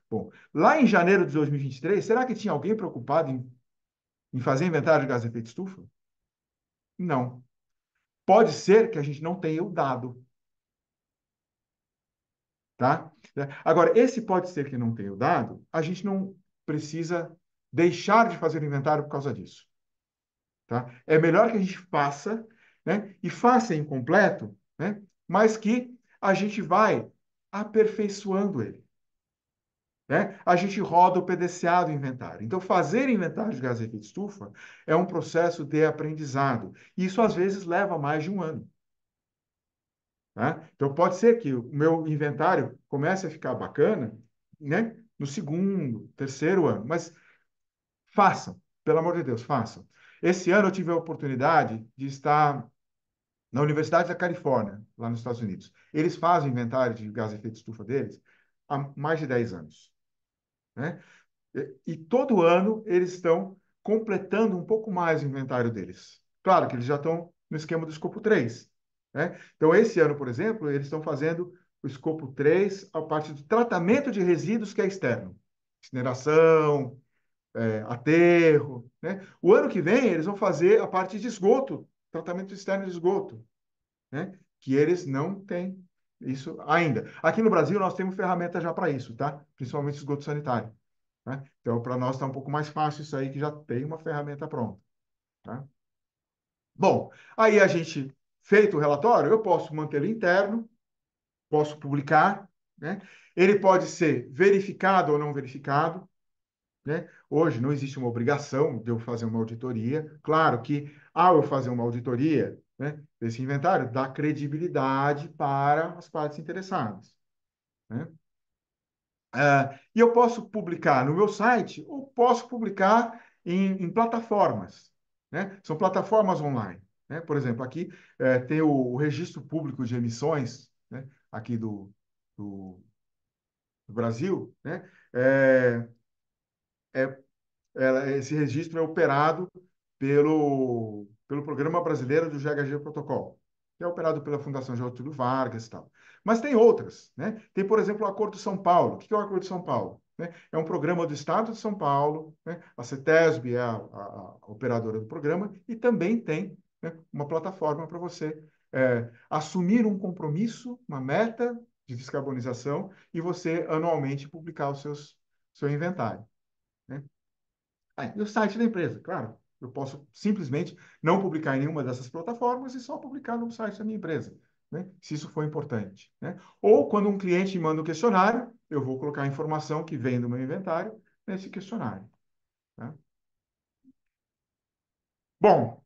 Bom, lá em janeiro de dois mil e vinte e três, será que tinha alguém preocupado em, em fazer inventário de gás de efeito estufa? Não. Pode ser que a gente não tenha o dado, tá? Agora, esse pode ser que não tenha o dado, a gente não precisa deixar de fazer o inventário por causa disso, tá? É melhor que a gente faça, né? E faça incompleto, né? Mas que a gente vai aperfeiçoando ele, né? A gente roda o P D C A do inventário. Então, fazer inventário de gás de efeito estufa é um processo de aprendizado. E isso, às vezes, leva mais de um ano. Tá? Então, pode ser que o meu inventário comece a ficar bacana, né? No segundo, terceiro ano. Mas façam, pelo amor de Deus, façam. Esse ano eu tive a oportunidade de estar na Universidade da Califórnia, lá nos Estados Unidos. Eles fazem inventário de gás de efeito estufa deles há mais de dez anos, né? E, e todo ano eles estão completando um pouco mais o inventário deles. Claro que eles já estão no esquema do escopo três, né? Então, esse ano, por exemplo, eles estão fazendo o escopo três, a parte do tratamento de resíduos que é externo. Incineração, é, aterro, né? O ano que vem, eles vão fazer a parte de esgoto, tratamento externo de esgoto, né? Que eles não têm isso ainda. Aqui no Brasil, nós temos ferramenta já para isso, tá? Principalmente esgoto sanitário, né? Então, para nós está um pouco mais fácil isso aí, que já tem uma ferramenta pronta, tá? Bom, aí a gente, feito o relatório, eu posso mantê-lo interno, posso publicar, né? Ele pode ser verificado ou não verificado, né? Hoje não existe uma obrigação de eu fazer uma auditoria. Claro que, ao eu fazer uma auditoria, né, desse inventário, dá credibilidade para as partes interessadas, né? Ah, e eu posso publicar no meu site ou posso publicar em, em plataformas, né? São plataformas online, né? Por exemplo, aqui eh, tem o, o registro público de emissões, né? Aqui do, do, do Brasil, né? É, é ela- esse registro é operado pelo, pelo Programa Brasileiro do G H G Protocol, que é operado pela Fundação Getúlio Vargas e tal. Mas tem outras, né? Tem, por exemplo, o Acordo de São Paulo. O que é o Acordo de São Paulo? Né? É um programa do Estado de São Paulo, né? A CETESB é a, a- a operadora do programa e também tem, né, uma plataforma para você é, assumir um compromisso, uma meta de descarbonização e você anualmente publicar os seus seu inventário, né? Ah, e o site da empresa, claro. Eu posso simplesmente não publicar em nenhuma dessas plataformas e só publicar no site da minha empresa, né? Se isso for importante, né? Ou quando um cliente manda um questionário, eu vou colocar a informação que vem do meu inventário nesse questionário, né? Bom,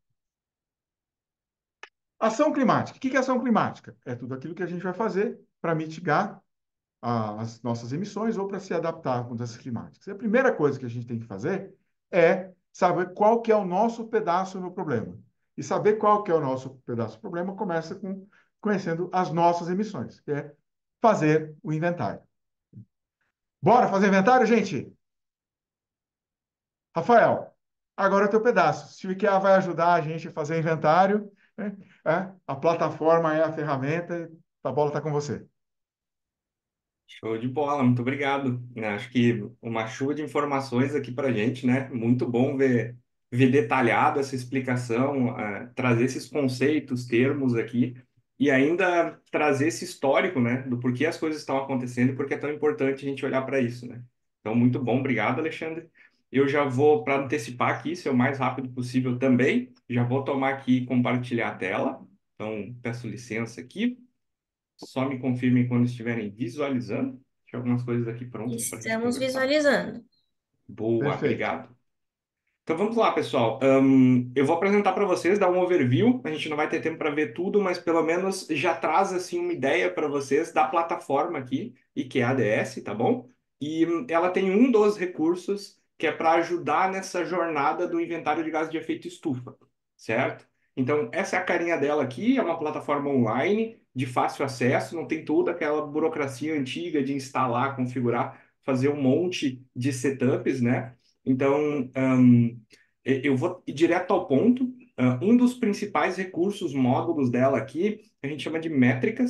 ação climática. O que é ação climática? É tudo aquilo que a gente vai fazer para mitigar a- as nossas emissões ou para se adaptar às mudanças climáticas. E a primeira coisa que a gente tem que fazer é saber qual que é o nosso pedaço no problema. E saber qual que é o nosso pedaço do problema começa com conhecendo as nossas emissões, que é fazer o inventário. Bora fazer inventário, gente? Rafael, agora é o teu pedaço. Se o IKEA vai ajudar a gente a fazer inventário, né? É, a plataforma é a ferramenta, a bola está com você. Show de bola, muito obrigado. Né, acho que uma chuva de informações aqui para gente, né? Muito bom ver, ver detalhado essa explicação, ah, trazer esses conceitos, termos aqui e ainda trazer esse histórico, né? Do porquê as coisas estão acontecendo e porque é tão importante a gente olhar para isso, né? Então, muito bom, obrigado, Alexandre. Eu já vou, para antecipar aqui, ser o mais rápido possível também, já vou tomar aqui e compartilhar a tela. Então, peço licença aqui. Só me confirmem quando estiverem visualizando. Deixa algumas coisas aqui prontas para a gente Estamos conversar. visualizando. Boa, Perfeito. obrigado. Então vamos lá, pessoal. Ahn, eu vou apresentar para vocês, dar um overview. A gente não vai ter tempo para ver tudo, mas pelo menos já traz assim uma ideia para vocês da plataforma aqui, e que é a ADS, tá bom? E hum, ela tem um dos recursos que é para ajudar nessa jornada do inventário de gases de efeito estufa, certo? Então, essa é a carinha dela aqui, é uma plataforma online de fácil acesso, não tem toda aquela burocracia antiga de instalar, configurar, fazer um monte de setups, né? Então, ahn, e- eu vou ir direto ao ponto. Ah, um dos principais recursos, módulos dela aqui, a gente chama de métricas.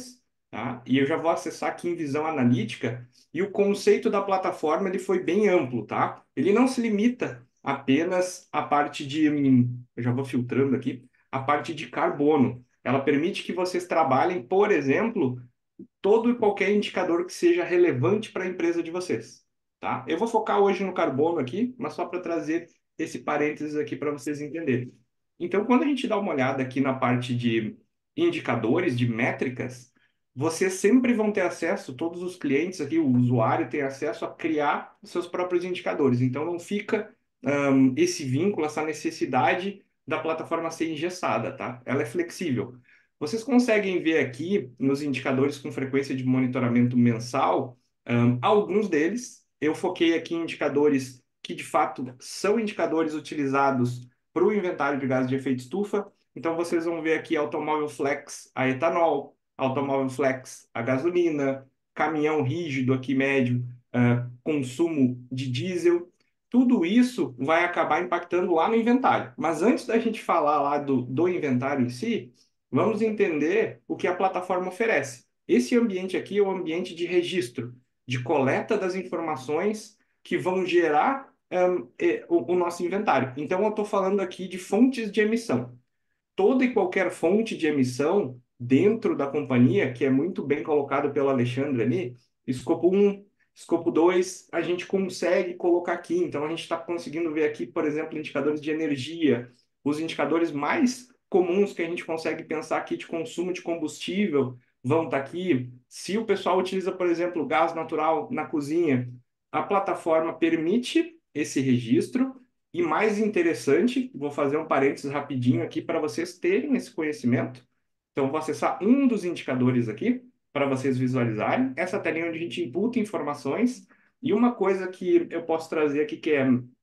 tá? E eu já vou acessar aqui em visão analítica, e o conceito da plataforma ele foi bem amplo, tá? Ele não se limita apenas à parte de, hum, eu já vou filtrando aqui, a parte de carbono. Ela permite que vocês trabalhem, por exemplo, todo e qualquer indicador que seja relevante para a empresa de vocês, tá? Eu vou focar hoje no carbono aqui, mas só para trazer esse parênteses aqui para vocês entenderem. Então, quando a gente dá uma olhada aqui na parte de indicadores, de métricas, vocês sempre vão ter acesso, todos os clientes aqui, o usuário tem acesso a criar os seus próprios indicadores. Então, não fica um, esse vínculo, essa necessidade da plataforma ser engessada, tá? Ela é flexível. Vocês conseguem ver aqui nos indicadores com frequência de monitoramento mensal, um, alguns deles. Eu foquei aqui em indicadores que, de fato, são indicadores utilizados para o inventário de gases de efeito estufa. Então, vocês vão ver aqui automóvel flex a etanol, automóvel flex a gasolina, caminhão rígido aqui médio, uh, consumo de diesel. Tudo isso vai acabar impactando lá no inventário. Mas antes da gente falar lá do, do inventário em si, vamos entender o que a plataforma oferece. Esse ambiente aqui é o ambiente de registro, de coleta das informações que vão gerar um, o, o nosso inventário. Então, eu estou falando aqui de fontes de emissão. Toda e qualquer fonte de emissão dentro da companhia, que é muito bem colocado pelo Alexandre ali, escopo um, escopo dois, a gente consegue colocar aqui. Então, a gente está conseguindo ver aqui, por exemplo, indicadores de energia, os indicadores mais comuns que a gente consegue pensar aqui de consumo de combustível vão estar aqui. Se o pessoal utiliza, por exemplo, gás natural na cozinha, a plataforma permite esse registro. E mais interessante, vou fazer um parênteses rapidinho aqui para vocês terem esse conhecimento. Então, vou acessar um dos indicadores aqui para vocês visualizarem. Essa telinha onde a gente imputa informações. E uma coisa que eu posso trazer aqui que é,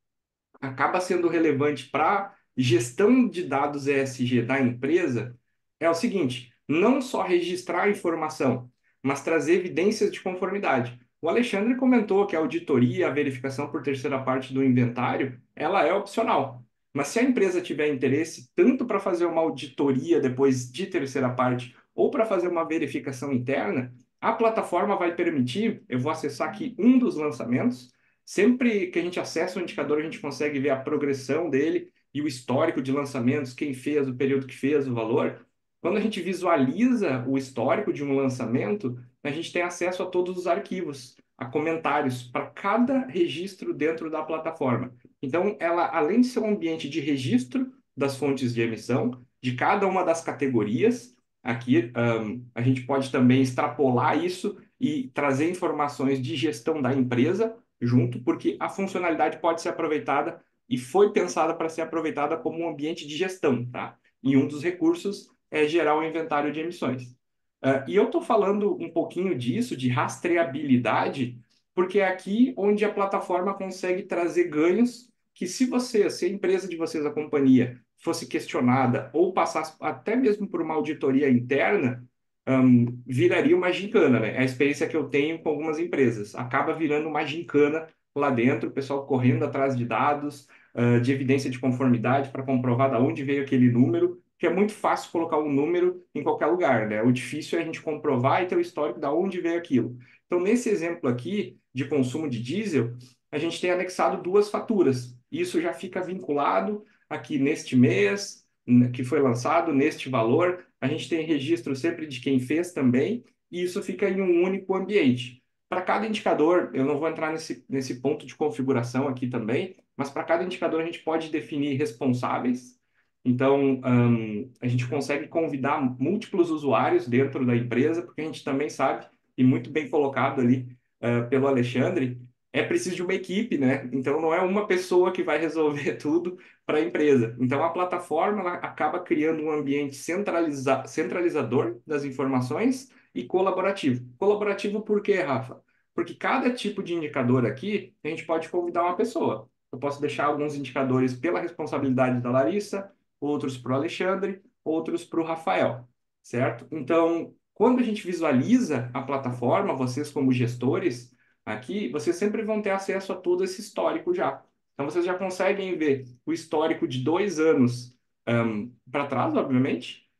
acaba sendo relevante para gestão de dados E S G da empresa é o seguinte: não só registrar a informação, mas trazer evidências de conformidade. O Alexandre comentou que a auditoria, a verificação por terceira parte do inventário, ela é opcional. Mas se a empresa tiver interesse tanto para fazer uma auditoria depois de terceira parte ou para fazer uma verificação interna, a plataforma vai permitir, eu vou acessar aqui um dos lançamentos. Sempre que a gente acessa o indicador, a gente consegue ver a progressão dele e o histórico de lançamentos, quem fez, o período que fez, o valor. Quando a gente visualiza o histórico de um lançamento, a gente tem acesso a todos os arquivos, a comentários para cada registro dentro da plataforma. Então, ela, além de ser um ambiente de registro das fontes de emissão, de cada uma das categorias, aqui um, a gente pode também extrapolar isso e trazer informações de gestão da empresa junto, porque a funcionalidade pode ser aproveitada e foi pensada para ser aproveitada como um ambiente de gestão, tá? E um dos recursos é gerar um inventário de emissões. Uh, e eu estou falando um pouquinho disso, de rastreabilidade, porque é aqui onde a plataforma consegue trazer ganhos que se você, se a empresa de vocês, a companhia, fosse questionada ou passasse até mesmo por uma auditoria interna, um, viraria uma gincana, né? É a experiência que eu tenho com algumas empresas. Acaba virando uma gincana lá dentro, o pessoal correndo atrás de dados, uh, de evidência de conformidade para comprovar de onde veio aquele número, que é muito fácil colocar um número em qualquer lugar, né? O difícil é a gente comprovar e ter o histórico de onde veio aquilo. Então, nesse exemplo aqui de consumo de diesel, a gente tem anexado duas faturas. Isso já fica vinculado aqui neste mês, que foi lançado, neste valor. A gente tem registro sempre de quem fez também, e isso fica em um único ambiente. Para cada indicador, eu não vou entrar nesse, nesse ponto de configuração aqui também, mas para cada indicador a gente pode definir responsáveis. Então, um, a gente consegue convidar múltiplos usuários dentro da empresa, porque a gente também sabe, e muito bem colocado ali uh, pelo Alexandre, é preciso de uma equipe, né? Então, não é uma pessoa que vai resolver tudo para a empresa. Então, a plataforma ela acaba criando um ambiente centraliza centralizador das informações e colaborativo. Colaborativo por quê, Rafa? Porque cada tipo de indicador aqui, a gente pode convidar uma pessoa. Eu posso deixar alguns indicadores pela responsabilidade da Larissa, outros para o Alexandre, outros para o Rafael, certo? Então, quando a gente visualiza a plataforma, vocês como gestores aqui, vocês sempre vão ter acesso a todo esse histórico já. Então, vocês já conseguem ver o histórico de dois anos um, para trás, obviamente,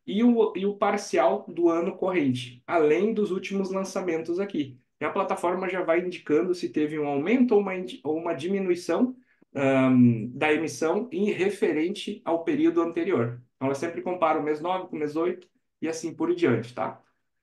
e o, e o parcial do ano corrente, além dos últimos lançamentos aqui. E a plataforma já vai indicando se teve um aumento ou uma, indi- ou uma diminuição ahm, da emissão em referente ao período anterior. Então, ela sempre compara o mês nove com o mês oito e assim por diante, tá?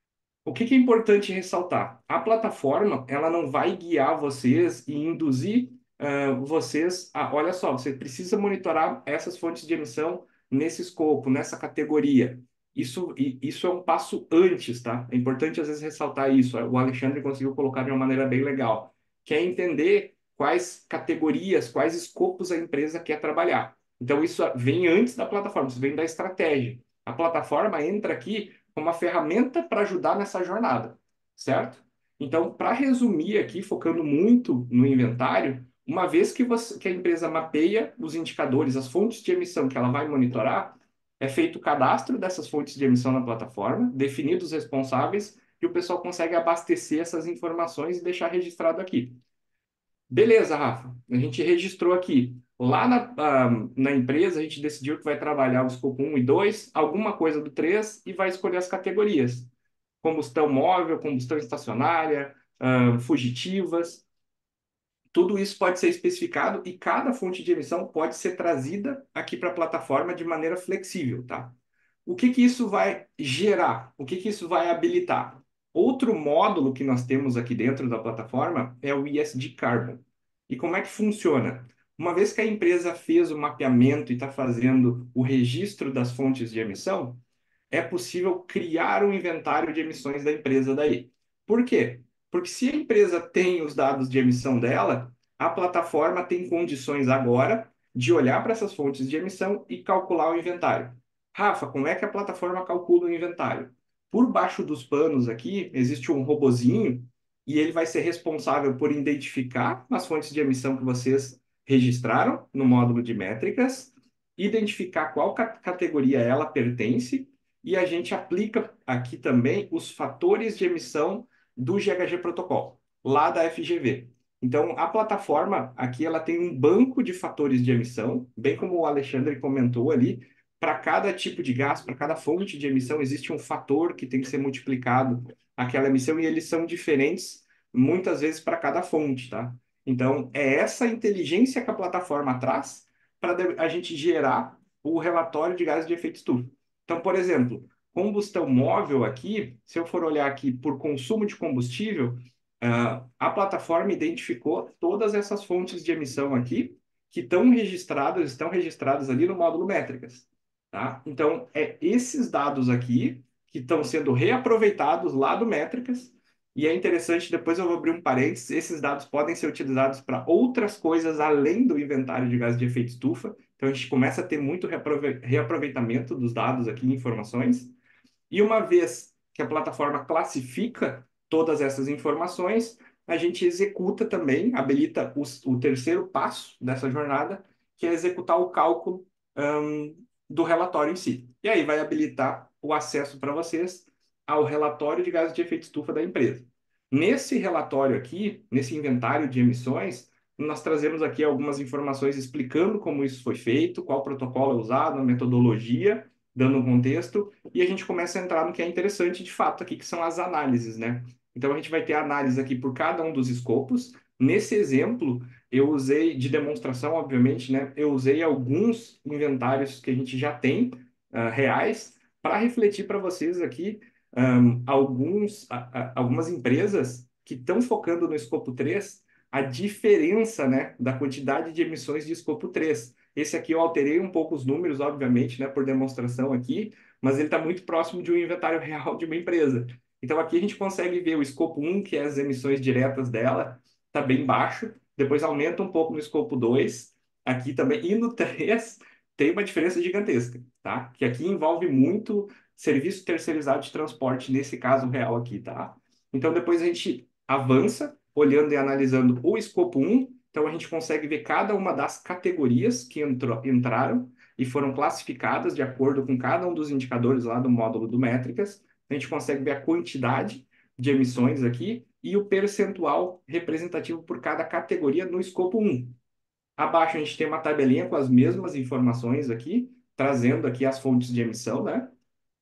O que que é importante ressaltar? A plataforma, ela não vai guiar vocês e induzir ah, vocês a, olha só, você precisa monitorar essas fontes de emissão nesse escopo, nessa categoria. Isso, e- isso é um passo antes, tá? É importante às vezes ressaltar isso. O Alexandre conseguiu colocar de uma maneira bem legal, que é entender quais categorias, quais escopos a empresa quer trabalhar. Então, isso vem antes da plataforma, isso vem da estratégia. A plataforma entra aqui como uma ferramenta para ajudar nessa jornada, certo? Então, para resumir aqui, focando muito no inventário, uma vez que, você, que a empresa mapeia os indicadores, as fontes de emissão que ela vai monitorar, é feito o cadastro dessas fontes de emissão na plataforma, definidos os responsáveis, e o pessoal consegue abastecer essas informações e deixar registrado aqui. Beleza, Rafa. A gente registrou aqui. Lá na, ah, na empresa, a gente decidiu que vai trabalhar o escopo um e dois, alguma coisa do três e vai escolher as categorias. Combustão móvel, combustão estacionária, ah, fugitivas. Tudo isso pode ser especificado e cada fonte de emissão pode ser trazida aqui para a plataforma de maneira flexível, tá? O que que isso vai gerar? O que que isso vai habilitar? Outro módulo que nós temos aqui dentro da plataforma é o E S G Carbon. E como é que funciona? Uma vez que a empresa fez o mapeamento e está fazendo o registro das fontes de emissão, é possível criar um inventário de emissões da empresa daí. Por quê? Porque se a empresa tem os dados de emissão dela, a plataforma tem condições agora de olhar para essas fontes de emissão e calcular o inventário. Rafa, como é que a plataforma calcula o inventário? Por baixo dos panos aqui, existe um robozinho e ele vai ser responsável por identificar as fontes de emissão que vocês registraram no módulo de métricas, identificar qual categoria ela pertence e a gente aplica aqui também os fatores de emissão do G H G Protocol, lá da F G V. Então, a plataforma aqui ela tem um banco de fatores de emissão, bem como o Alexandre comentou ali, para cada tipo de gás, para cada fonte de emissão, existe um fator que tem que ser multiplicado aquela emissão e eles são diferentes muitas vezes para cada fonte, tá? Então, é essa inteligência que a plataforma traz para a gente gerar o relatório de gases de efeito estufa. Então, por exemplo, combustão móvel aqui, se eu for olhar aqui por consumo de combustível, uh, a plataforma identificou todas essas fontes de emissão aqui que estão registradas, estão registradas ali no módulo métricas, tá? Então, é esses dados aqui que estão sendo reaproveitados lá do métricas e é interessante, depois eu vou abrir um parênteses, esses dados podem ser utilizados para outras coisas além do inventário de gases de efeito estufa. Então, a gente começa a ter muito reaprove reaproveitamento dos dados aqui, informações. E uma vez que a plataforma classifica todas essas informações, a gente executa também, habilita os, o terceiro passo dessa jornada, que é executar o cálculo hum, do relatório em si. E aí vai habilitar o acesso para vocês ao relatório de gases de efeito estufa da empresa. Nesse relatório aqui, nesse inventário de emissões, nós trazemos aqui algumas informações explicando como isso foi feito, qual protocolo é usado, a metodologia, dando um contexto, e a gente começa a entrar no que é interessante de fato aqui, que são as análises, né? Então a gente vai ter análise aqui por cada um dos escopos. Nesse exemplo, eu usei de demonstração, obviamente, né? Eu usei alguns inventários que a gente já tem uh, reais para refletir para vocês aqui um, alguns, a, a, algumas empresas que estão focando no escopo três, a diferença, né, da quantidade de emissões de escopo três. Esse aqui eu alterei um pouco os números, obviamente, né, por demonstração aqui, mas ele está muito próximo de um inventário real de uma empresa. Então aqui a gente consegue ver o escopo um, que é as emissões diretas dela, está bem baixo, depois aumenta um pouco no escopo dois, aqui também, e no três tem uma diferença gigantesca, tá? Que aqui envolve muito serviço terceirizado de transporte, nesse caso real aqui, tá? Então depois a gente avança, olhando e analisando o escopo um, então a gente consegue ver cada uma das categorias que entrou, entraram e foram classificadas de acordo com cada um dos indicadores lá do módulo do métricas. A gente consegue ver a quantidade de emissões aqui e o percentual representativo por cada categoria no escopo um. Abaixo a gente tem uma tabelinha com as mesmas informações aqui, trazendo aqui as fontes de emissão, né?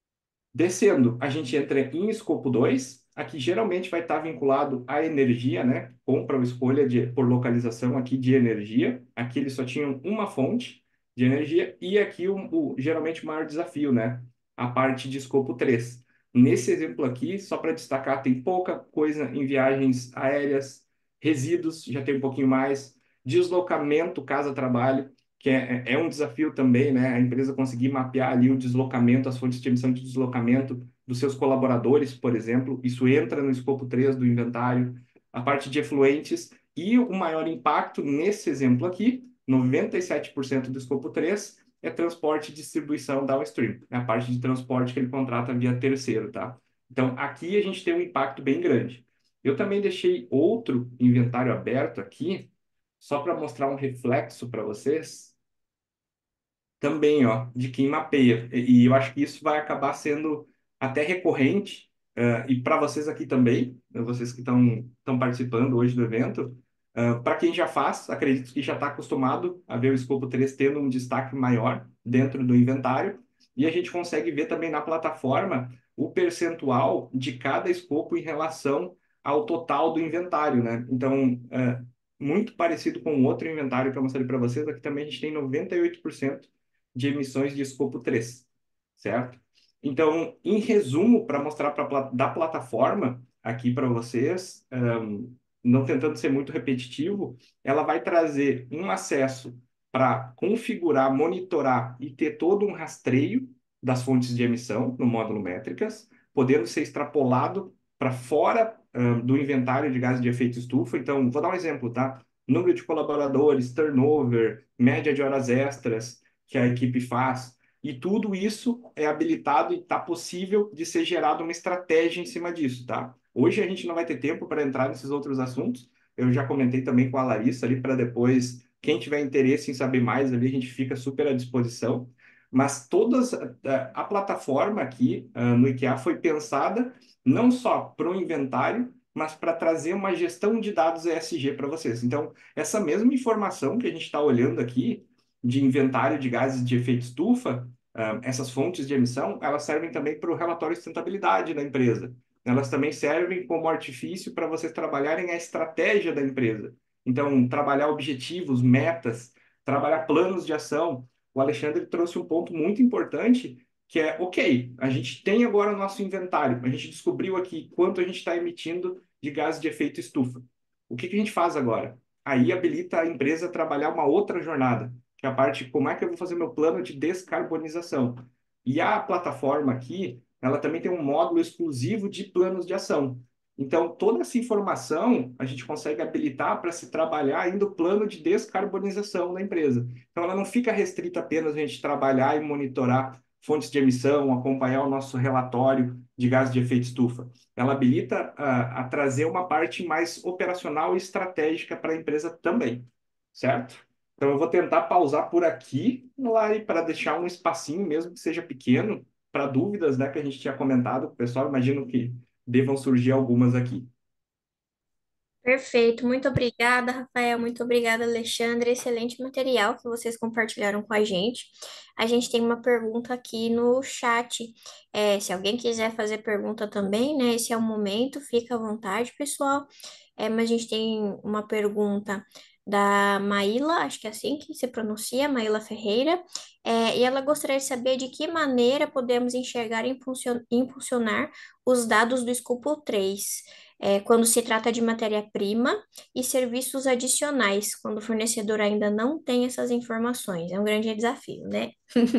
Descendo, a gente entra em escopo dois. Aqui geralmente vai estar vinculado à energia, né? Compra ou escolha de, por localização aqui de energia. Aqui eles só tinham uma fonte de energia. E aqui o, o- geralmente o maior desafio, né? A parte de escopo três. Nesse exemplo aqui, só para destacar, tem pouca coisa em viagens aéreas, resíduos, já tem um pouquinho mais, deslocamento casa-trabalho, que é, é é um desafio também, né? A empresa conseguir mapear ali o deslocamento, as fontes de emissão de deslocamento dos seus colaboradores, por exemplo. Isso entra no escopo três do inventário. A parte de efluentes e o maior impacto nesse exemplo aqui, noventa e sete por cento do escopo três é transporte e distribuição downstream, é a parte de transporte que ele contrata via terceiro, tá? Então, aqui a gente tem um impacto bem grande. Eu também deixei outro inventário aberto aqui, só para mostrar um reflexo para vocês, também, ó, de quem mapeia. E, e eu acho que isso vai acabar sendo até recorrente, eh, e para vocês aqui também, né, vocês que estão estão participando hoje do evento, para quem já faz, acredito que já está acostumado a ver o escopo três tendo um destaque maior dentro do inventário, e a gente consegue ver também na plataforma o percentual de cada escopo em relação ao total do inventário, né? Então, eh, muito parecido com o outro inventário que eu mostrei para vocês, aqui também a gente tem noventa e oito por cento de emissões de escopo três, certo? Então, em resumo, para mostrar pra, da plataforma aqui para vocês, um, não tentando ser muito repetitivo, ela vai trazer um acesso para configurar, monitorar e ter todo um rastreio das fontes de emissão no módulo métricas, podendo ser extrapolado para fora um, do inventário de gases de efeito estufa. Então, vou dar um exemplo, tá? Número de colaboradores, turnover, média de horas extras que a equipe faz. E tudo isso é habilitado e está possível de ser gerada uma estratégia em cima disso, tá? Hoje a gente não vai ter tempo para entrar nesses outros assuntos. Eu já comentei também com a Larissa ali para depois, quem tiver interesse em saber mais ali, a gente fica super à disposição. Mas todas a, a plataforma aqui uh, no IKEA foi pensada não só para o inventário, mas para trazer uma gestão de dados E S G para vocês. Então, essa mesma informação que a gente está olhando aqui, de inventário de gases de efeito estufa, uh, essas fontes de emissão, elas servem também para o relatório de sustentabilidade da empresa. Elas também servem como artifício para vocês trabalharem a estratégia da empresa. Então, trabalhar objetivos, metas, trabalhar planos de ação. O Alexandre trouxe um ponto muito importante, que é, ok, a gente tem agora o nosso inventário, a gente descobriu aqui quanto a gente está emitindo de gases de efeito estufa. O que que a gente faz agora? Aí habilita a empresa a trabalhar uma outra jornada, que é a parte de como é que eu vou fazer meu plano de descarbonização. E a plataforma aqui, ela também tem um módulo exclusivo de planos de ação. Então, toda essa informação a gente consegue habilitar para se trabalhar ainda o plano de descarbonização da empresa. Então, ela não fica restrita apenas a gente trabalhar e monitorar fontes de emissão, acompanhar o nosso relatório de gases de efeito estufa. Ela habilita a, a trazer uma parte mais operacional e estratégica para a empresa também, certo? Então, eu vou tentar pausar por aqui, Lari, para deixar um espacinho, mesmo que seja pequeno, para dúvidas, né, que a gente tinha comentado com o pessoal. Imagino que devam surgir algumas aqui. Perfeito, muito obrigada, Rafael, muito obrigada, Alexandre. Excelente material que vocês compartilharam com a gente. A gente tem uma pergunta aqui no chat. É, se alguém quiser fazer pergunta também, né? Esse é o momento, fica à vontade, pessoal. É, mas a gente tem uma pergunta da Maíla, acho que é assim que se pronuncia, Maíla Ferreira, é, e ela gostaria de saber de que maneira podemos enxergar e impulsion- impulsionar os dados do escopo três é, quando se trata de matéria-prima e serviços adicionais, quando o fornecedor ainda não tem essas informações. É um grande desafio, né?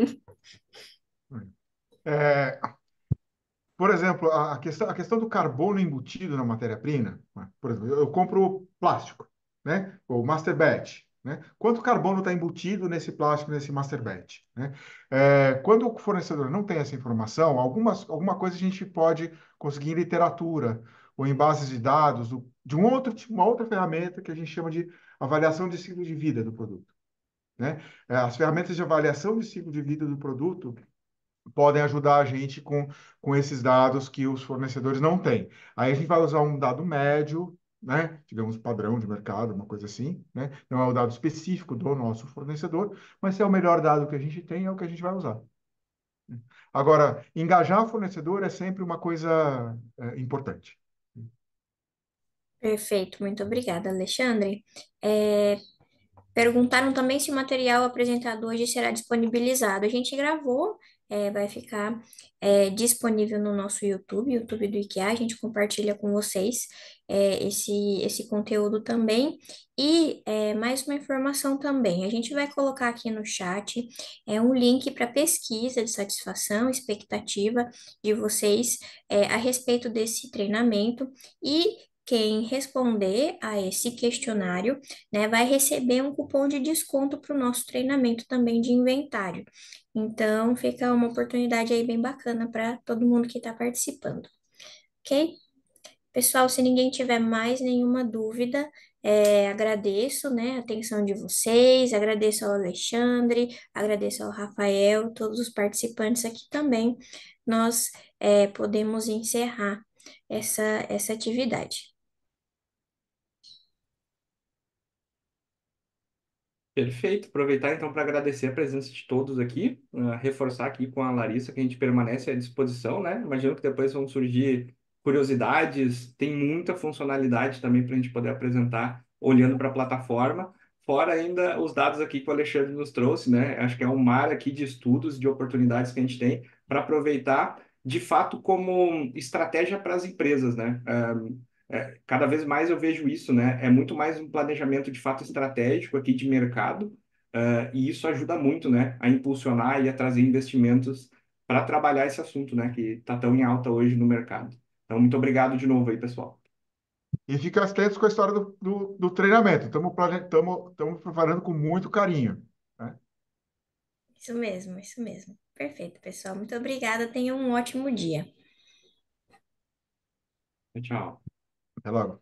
É, por exemplo, a a questão, a questão do carbono embutido na matéria-prima, né? Por exemplo, eu, eu compro plástico, né? O master batch, né? Quanto carbono está embutido nesse plástico, nesse master batch, né? É, quando o fornecedor não tem essa informação, algumas, alguma coisa a gente pode conseguir em literatura ou em bases de dados do- de um outro, tipo- uma outra ferramenta que a gente chama de avaliação de ciclo de vida do produto, né? É, as ferramentas de avaliação de ciclo de vida do produto podem ajudar a gente com, com esses dados que os fornecedores não têm. Aí a gente vai usar um dado médio, né? Digamos, padrão de mercado, uma coisa assim, né? Não é o dado específico do nosso fornecedor, mas se é o melhor dado que a gente tem, é o que a gente vai usar. Agora, engajar o fornecedor é sempre uma coisa é, importante. Perfeito, muito obrigada, Alexandre. É, perguntaram também se o material apresentado hoje será disponibilizado. A gente gravou, é, vai ficar, é, disponível no nosso YouTube, YouTube do IKEA. A gente compartilha com vocês, é, esse, esse conteúdo também. E é, mais uma informação também. A gente vai colocar aqui no chat, é, um link para pesquisa de satisfação, expectativa de vocês, é, a respeito desse treinamento. E quem responder a esse questionário, né, vai receber um cupom de desconto para o nosso treinamento também de inventário. Então, fica uma oportunidade aí bem bacana para todo mundo que está participando, ok? Pessoal, se ninguém tiver mais nenhuma dúvida, é, agradeço, né, a atenção de vocês, agradeço ao Alexandre, agradeço ao Rafael, todos os participantes aqui também. Nós, é, podemos encerrar essa, essa atividade. Perfeito. Aproveitar então para agradecer a presença de todos aqui, ah, reforçar aqui com a Larissa que a gente permanece à disposição, né? Imagino que depois vão surgir curiosidades, tem muita funcionalidade também para a gente poder apresentar olhando para a plataforma, fora ainda os dados aqui que o Alexandre nos trouxe, né? Acho que é um mar aqui de estudos, de oportunidades que a gente tem para aproveitar de fato como estratégia para as empresas, né? Ah, é, cada vez mais eu vejo isso, né? É muito mais um planejamento de fato estratégico aqui de mercado, eh, e isso ajuda muito, né, a impulsionar e a trazer investimentos para trabalhar esse assunto, né, que está tão em alta hoje no mercado. Então, muito obrigado de novo aí, pessoal. E fica atentos com a história do, do, do treinamento. Estamos preparando com muito carinho, né? Isso mesmo, isso mesmo. Perfeito, pessoal. Muito obrigada. Tenham um ótimo dia. Tchau. Até logo.